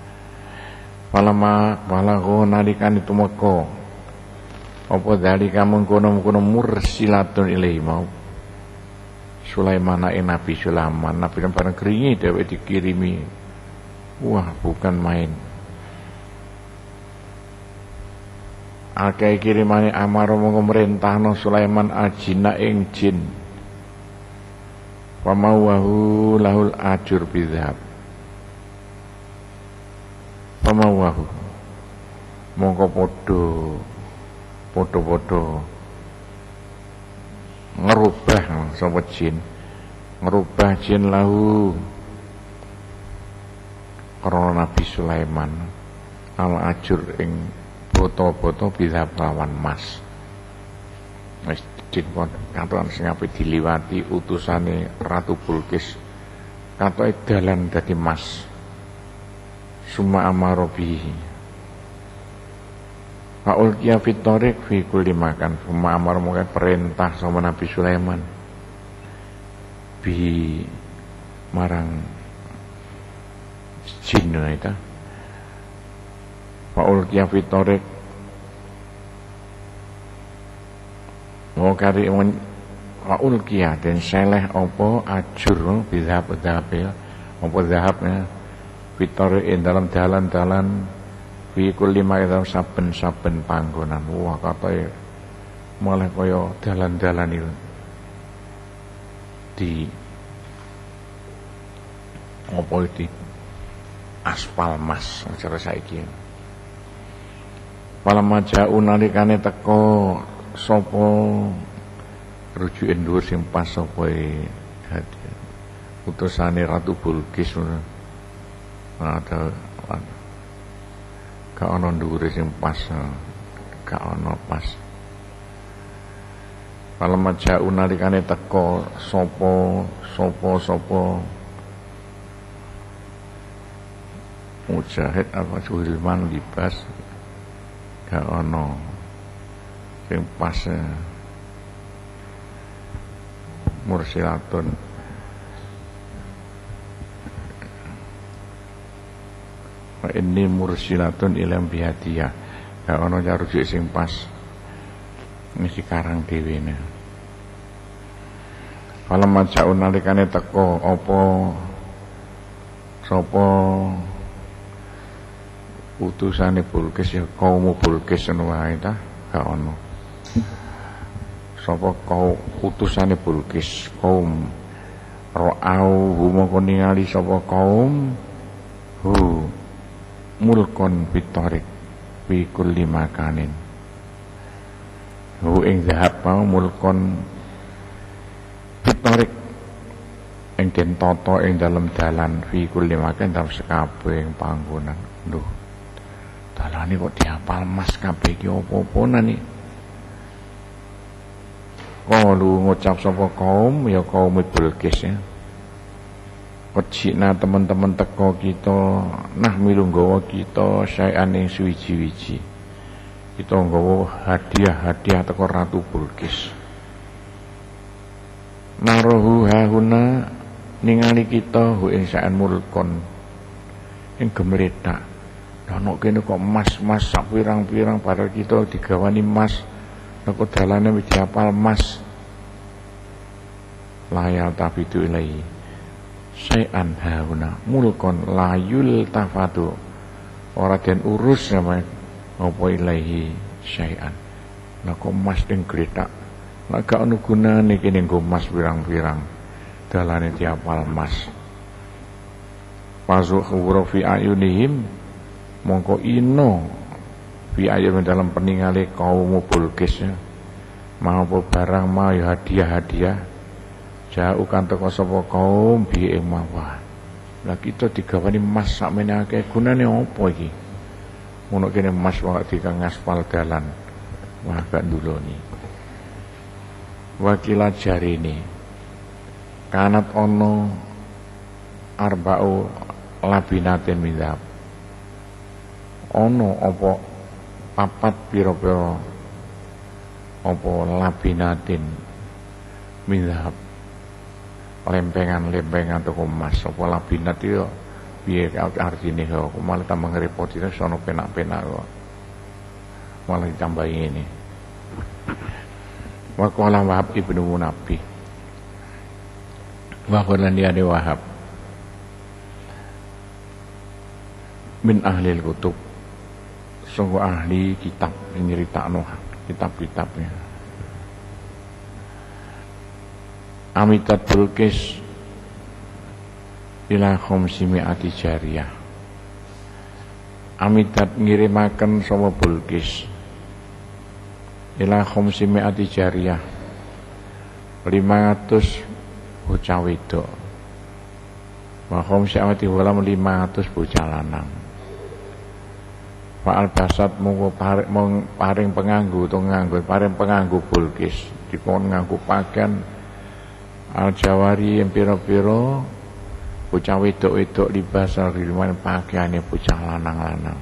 palama palago nalikan itu moko apa dari kamu kono-kono mursilatun ilaihi mau Sulaiman ing Nabi Sulaiman Nabi bareng keringi dheweke dikirimi wah bukan main akeh kirimane amar mongko merintahno Sulaiman ajina ing jin pamawahu lahul ajur bidzab pamawahu mongko padha podo-podo ngerubah sapa jin ngerubah jin lahu karena Nabi Sulaiman al ajur ing boto-boto bisa lawan mas wis jin katon sing ape diliwati utusane Ratu Bulkis katoke dalan dadi mas summa amarobihi Faul kia fitorik fi kulli makan Fuma amar mungkin perintah sama Nabi Sulaiman Bi marang jin itu Faul kia fitorik Mau kari Faul kia dan seleh opo ajur Bidhab dhab ya Opo dhahabnya Fitorik dalam dalan-dalan fi kulli ma dalam saben-saben panggonan wah katoke malah kaya dalan-dalan iki di apa iki aspal mas cara saiki Palam majau nalikane teko sapa rujuke dhuwur sing pas sapa utusane Ratu Bulkis ngono ada gak ana dhuwure sing pas gak ana pas Palam majau nalikane teko sapa sapa sapa Mujahid apa Sulaiman libas gak ana sing pas mursilatun ini mursilatun ilam bihadiyah gak ana rujuk sing pas mesti karang dhewe ne Falam majau nalikane teko apa sapa utusane Bulkis ya kaum Bulkis ngono wae ta gak ana sapa kaum utusane Bulkis kaum ra'au mongko ningali sapa kaum hu mulkon bitarik fi kulli makanin hu ing zahab mau mulkon bitarik ing den tata ing dalem dalan fi kulli makan dalam sekabehing panggonan lho dalane kok dihafal emas kabeh iki apa-apane iki. Qalu ngucap sapa kaum ya kaum Bilqis ya. Kecina teman-teman teko kita nah milu nggawa kita saean ing suwiji-wiji. Kita nggawa hadiah-hadiah teko Ratu Bilqis. Narohu hahuna ningali kita hu ing saen mulkon ing gemletak. Ono kene kok emas-emas sak pirang-pirang padahal kita digawani emas. Nek dalane wis diapal emas. Layal tafidu ilaihi. Sayan hauna mulkon layul tafatu. Ora den urus sama apa ilaihi sayan. Nek emas ning gletak. Nek gak ono gunane kene nggo emas pirang-pirang. Dalane diapal emas. Pasu khawra fi ayunihim mongko ino fi ayun dalam peningale kaum Bilqis ya. Mau barang mau hadiah-hadiah jauh kan teko sapa kaum bi ing mawah. Lah kita digawani emas sakmene akeh gunane apa iki? Ngono kene emas wae dikang ngaspal dalan. Wah gak nduloni. Wakilat jarine kanat ono arba'u labinatin minzab. Ono apa papat pira-pira apa labinatin minzab. Lempengan-lempengan toko emas apa labinat itu piye artine kok malah tambah ngrepoti sono penak-penak kok. Malah ditambahi ini. Wa qala Wahab ibnu Munabbih. Wa qala dia Wahab min ahli kutub sungguh ahli kitab nyeritakno kitab-kitabnya. Amitat Bilqis ila khamsimi'ati jariyah. Amitat ngirimaken sapa Bilqis ila khamsimi'ati jariyah lima ratus bocah wedok. Wa khamsimi'ati walam lima ratus bocah lanang. Wa albasat mongko paring penganggu to nganggo paring penganggu Bilqis dikon nganggo pakaian al-jawari yang pira-pira bocah wedok-wedok libas al-ghilman pakaiane bocah lanang-lanang.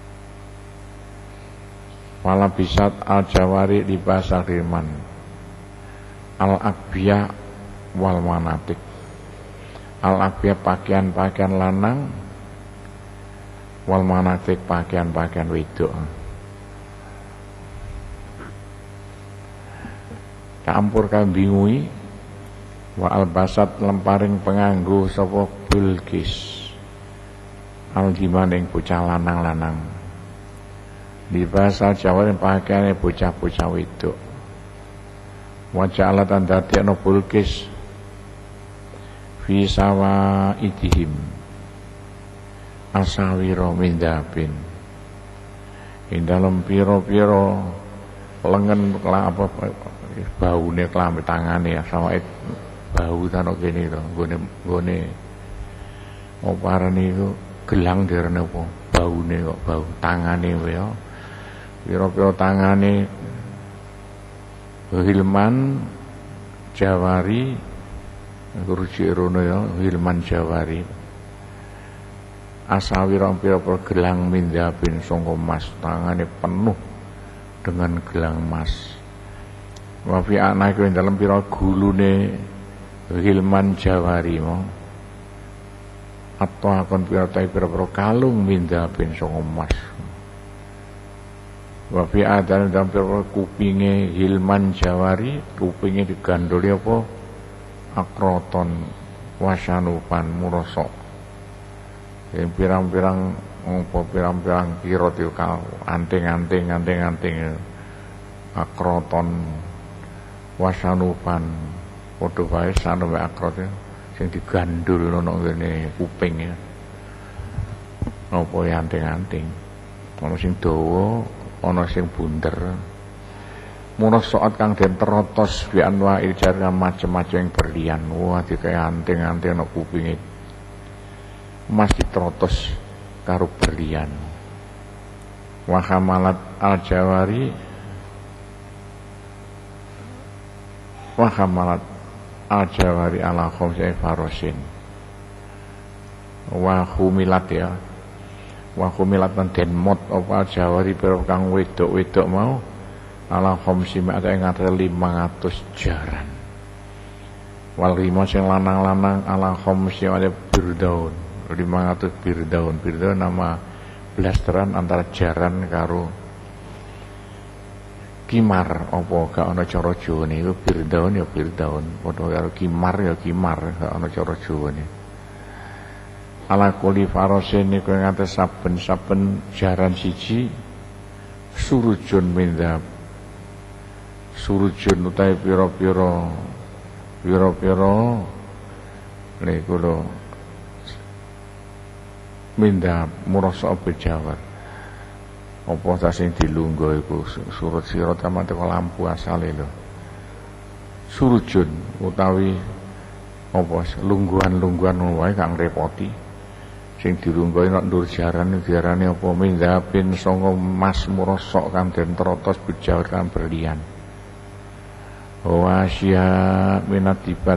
Wala bisat al-jawari libas al-ghilman al-akbiya wal manatik. Al-akbiya pakaian-pakaian lanang wal manatik pakaian-pakaian wedok. Campur kambingui wa albasat lemparing penganggu sapa Bilqis aldiman ing bocah lanang-lanang libasal jawarin pakaiane bocah-bocah wedok wa ja'alatan dadi ana Bilqis fi sawa idihim asawira min dzabin ing dalem pira-pira lengen apa baune klambi tangane ya sawait bau tanok kene to nggone nggone oparane iku gelang derene apa baune kok bau tangane ya pira-pira tangane Hilman Jawari rujuk rono ya Hilman Jawari asawira pira-pira gelang mindabin sangka emas tangane penuh dengan gelang emas. Wa fi anake dalam pira gulune Hilman Jawari mo atau akon pira-pira pira-pira kalung mindabin sanga emas. Wa fi adan dalam pira kupinge Hilman Jawari kupinge digandoli apa akroton wasanupan murosok. Yang pirang-pirang apa pirang-pirang kira tilkal anting-anting anting-anting akroton wasanupan padha wae sanuwe akrot sing digandul ana ngene kuping ya. Napa anting-anting. Ana sing dawa, ana sing bunder. Munos saat kang den terotos bi anwa iljar macam-macam yang berlian. Wah dikae anting-anting ana kupinge. Mas diterotos karo berlian. wa hamalat al-jawari wa hamalat al-jawari ala khamsi farosin wa humilat ya wa humilat lan den mot apa al-jawari pira kang wedok-wedok mau ala khamsi mak ing ngatas lima ratus jaran wal rima sing lanang-lanang ala khamsi ada birdaun lima ratus birdaun birdaun nama blasteran antara jaran karo kimar apa gak ana cara Jawane iku birdaun ya birdaun padha karo kimar ya kimar gak ana cara Jawane ala kuli farosin niku ngates saben-saben jaran siji surujun mindhab surujun utahe pira-pira pira-pira niku lho mindhab murasa bejawar apa ta sing dilungguh iku surut sirat amat teko lampu asale lho surujun utawi apa lungguhan-lungguhan wae kang repoti sing dilungguhi nek ndur jaran diarani apa mindhabin sanga mas murasa kang den trotos bejawar kang berlian wa asya minatibat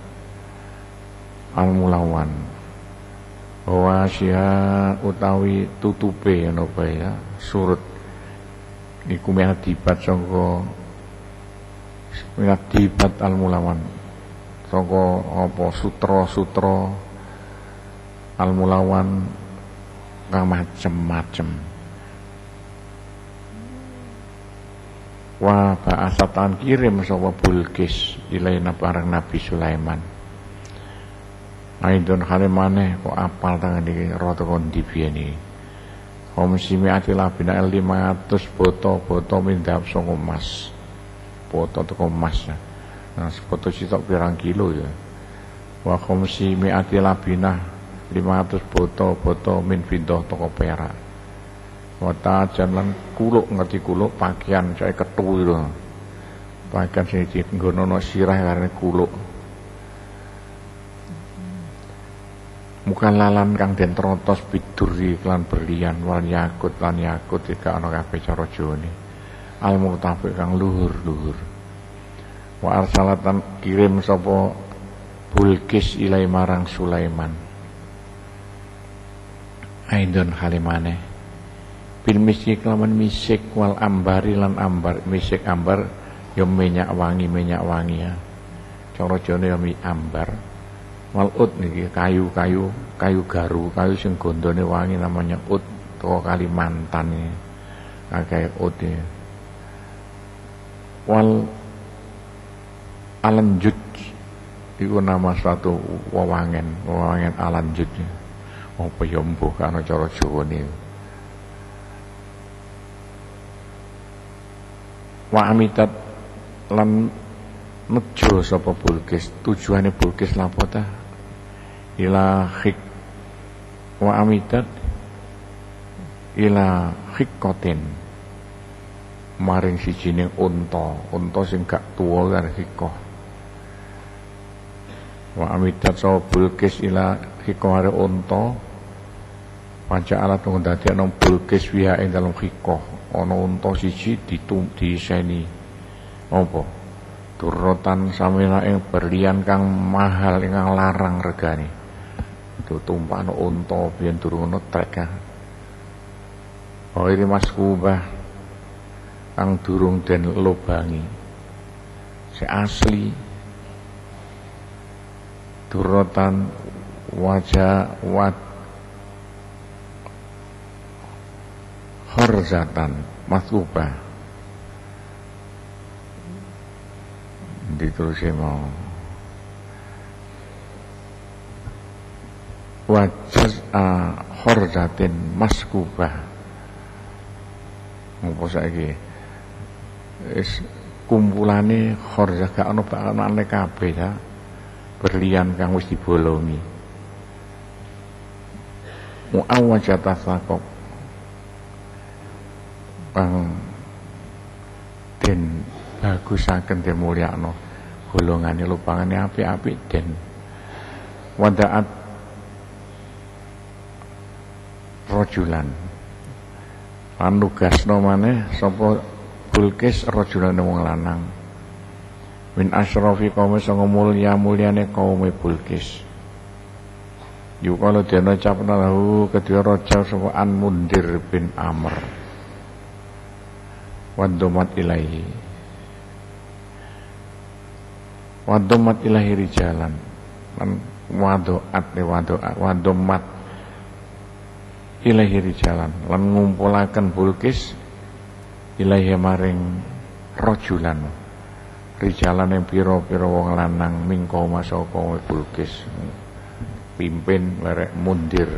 al-mulawan wa asya utawi tutupe ngono bae ya surut iku minatibat saka minatibat al-mulawan saka apa sutra-sutra al-mulawan kang macem-macem wa ba'asatan kirim sapa Bulkis ilaina parang Nabi Sulaiman aidon halimane kok apal tangan iki rata kondi biyene homsimi atila bina lima ratus boto-boto mindhab saka emas boto teko emas nah boto sitok pirang kilo ya wa homsimi atila bina lima ratus boto-boto min fiddah teko perak wata jalan kuluk ngerti kuluk pakaian saya ketu itu pakaian sing nggono sirah karena kuluk mukan lalan kang den trotos biduri lan berlian wal yakut lan yakut iki ana kabeh cara Jawane al murtafiq kang luhur-luhur wa arsalatan kirim sapa Bulkis ilai marang Sulaiman aidon halimane bil misik laman misik wal ambari lan ambar misik ambar ya minyak wangi minyak wangi ya cara Jawane ya mi ambar wal ut niki kayu-kayu kayu garu kayu sing gondone wangi namanya ut teko Kalimantan iki akeh ut ya wal alanjut iku nama suatu wewangen wewangen alanjut apa ya mbuh kana cara Jawane wa amitat lan nejo sapa Bulkis tujuane Bulkis lapo ta ila khik wa amitat ila khikotin maring sijining unta unta sing gak tuwa kan khikoh wa amitat sapa Bulkis ila khikoh are unta panca alat ngdadekno Bulkis wiha ing dalem khikoh ana unta siji ditum diseni apa durrotan samila ing berlian kang mahal ingkang larang regane tutumpakno unta biyen durung ono trek ka oh ini mas kubah kang durung den lobangi si asli durrotan wajah wat horzatan maskubah diterusé mau wajaz a horzatin maskubah ngopo saiki wis kumpulane horzah gak ono bakane kabeh ya berlian kang wis dibolongi muawwajata sakop kang den bagusaken den mulyakno golongane lupangane apik-apik den wadaat rajulan Lan nugasno maneh sapa Bilqis rajulane wong lanang. Min asyrafi qaumi sanga mulya-mulyane kaum Bilqis. Yuqalu dene capna lahu kedua raja sapa An Mundir bin Amr. Wadomat ilahi. Wadomat ilahi rijalan. Lan wadoat ne wadoat wadomat ilahi rijalan lan ngumpulaken Bilqis ilahi maring rajulan rijalan yang pira-pira wong lanang mingko masaka Bilqis pimpin merek Mundir.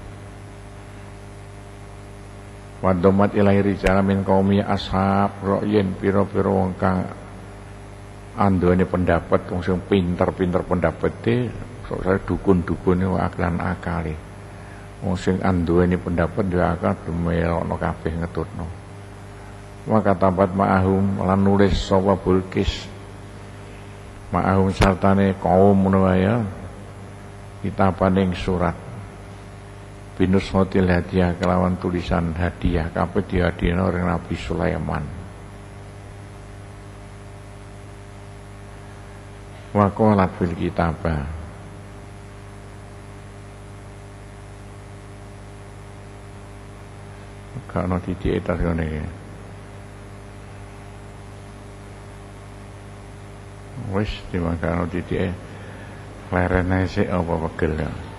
Wadomat ilahi rijalan min qaumi ashab ra'yin pira-pira wong kang andone pendapat wong sing pinter-pinter pendapate sok saya dukun-dukune aklan akale. Wong sing anduweni pendapat dia akal demelokno kabeh ngetutno. Maka tabat ma'ahum lan nulis sapa Bilqis ma'ahum sartane kaum menawa ya kitabaning surat binus hotil hadiah kelawan tulisan hadiah kabeh dihadiahno ring Nabi Sulaiman. Wa qalat fil kitabah kana titik tas ngene iki. Wis dimakano titike lerene sik apa pegel ya.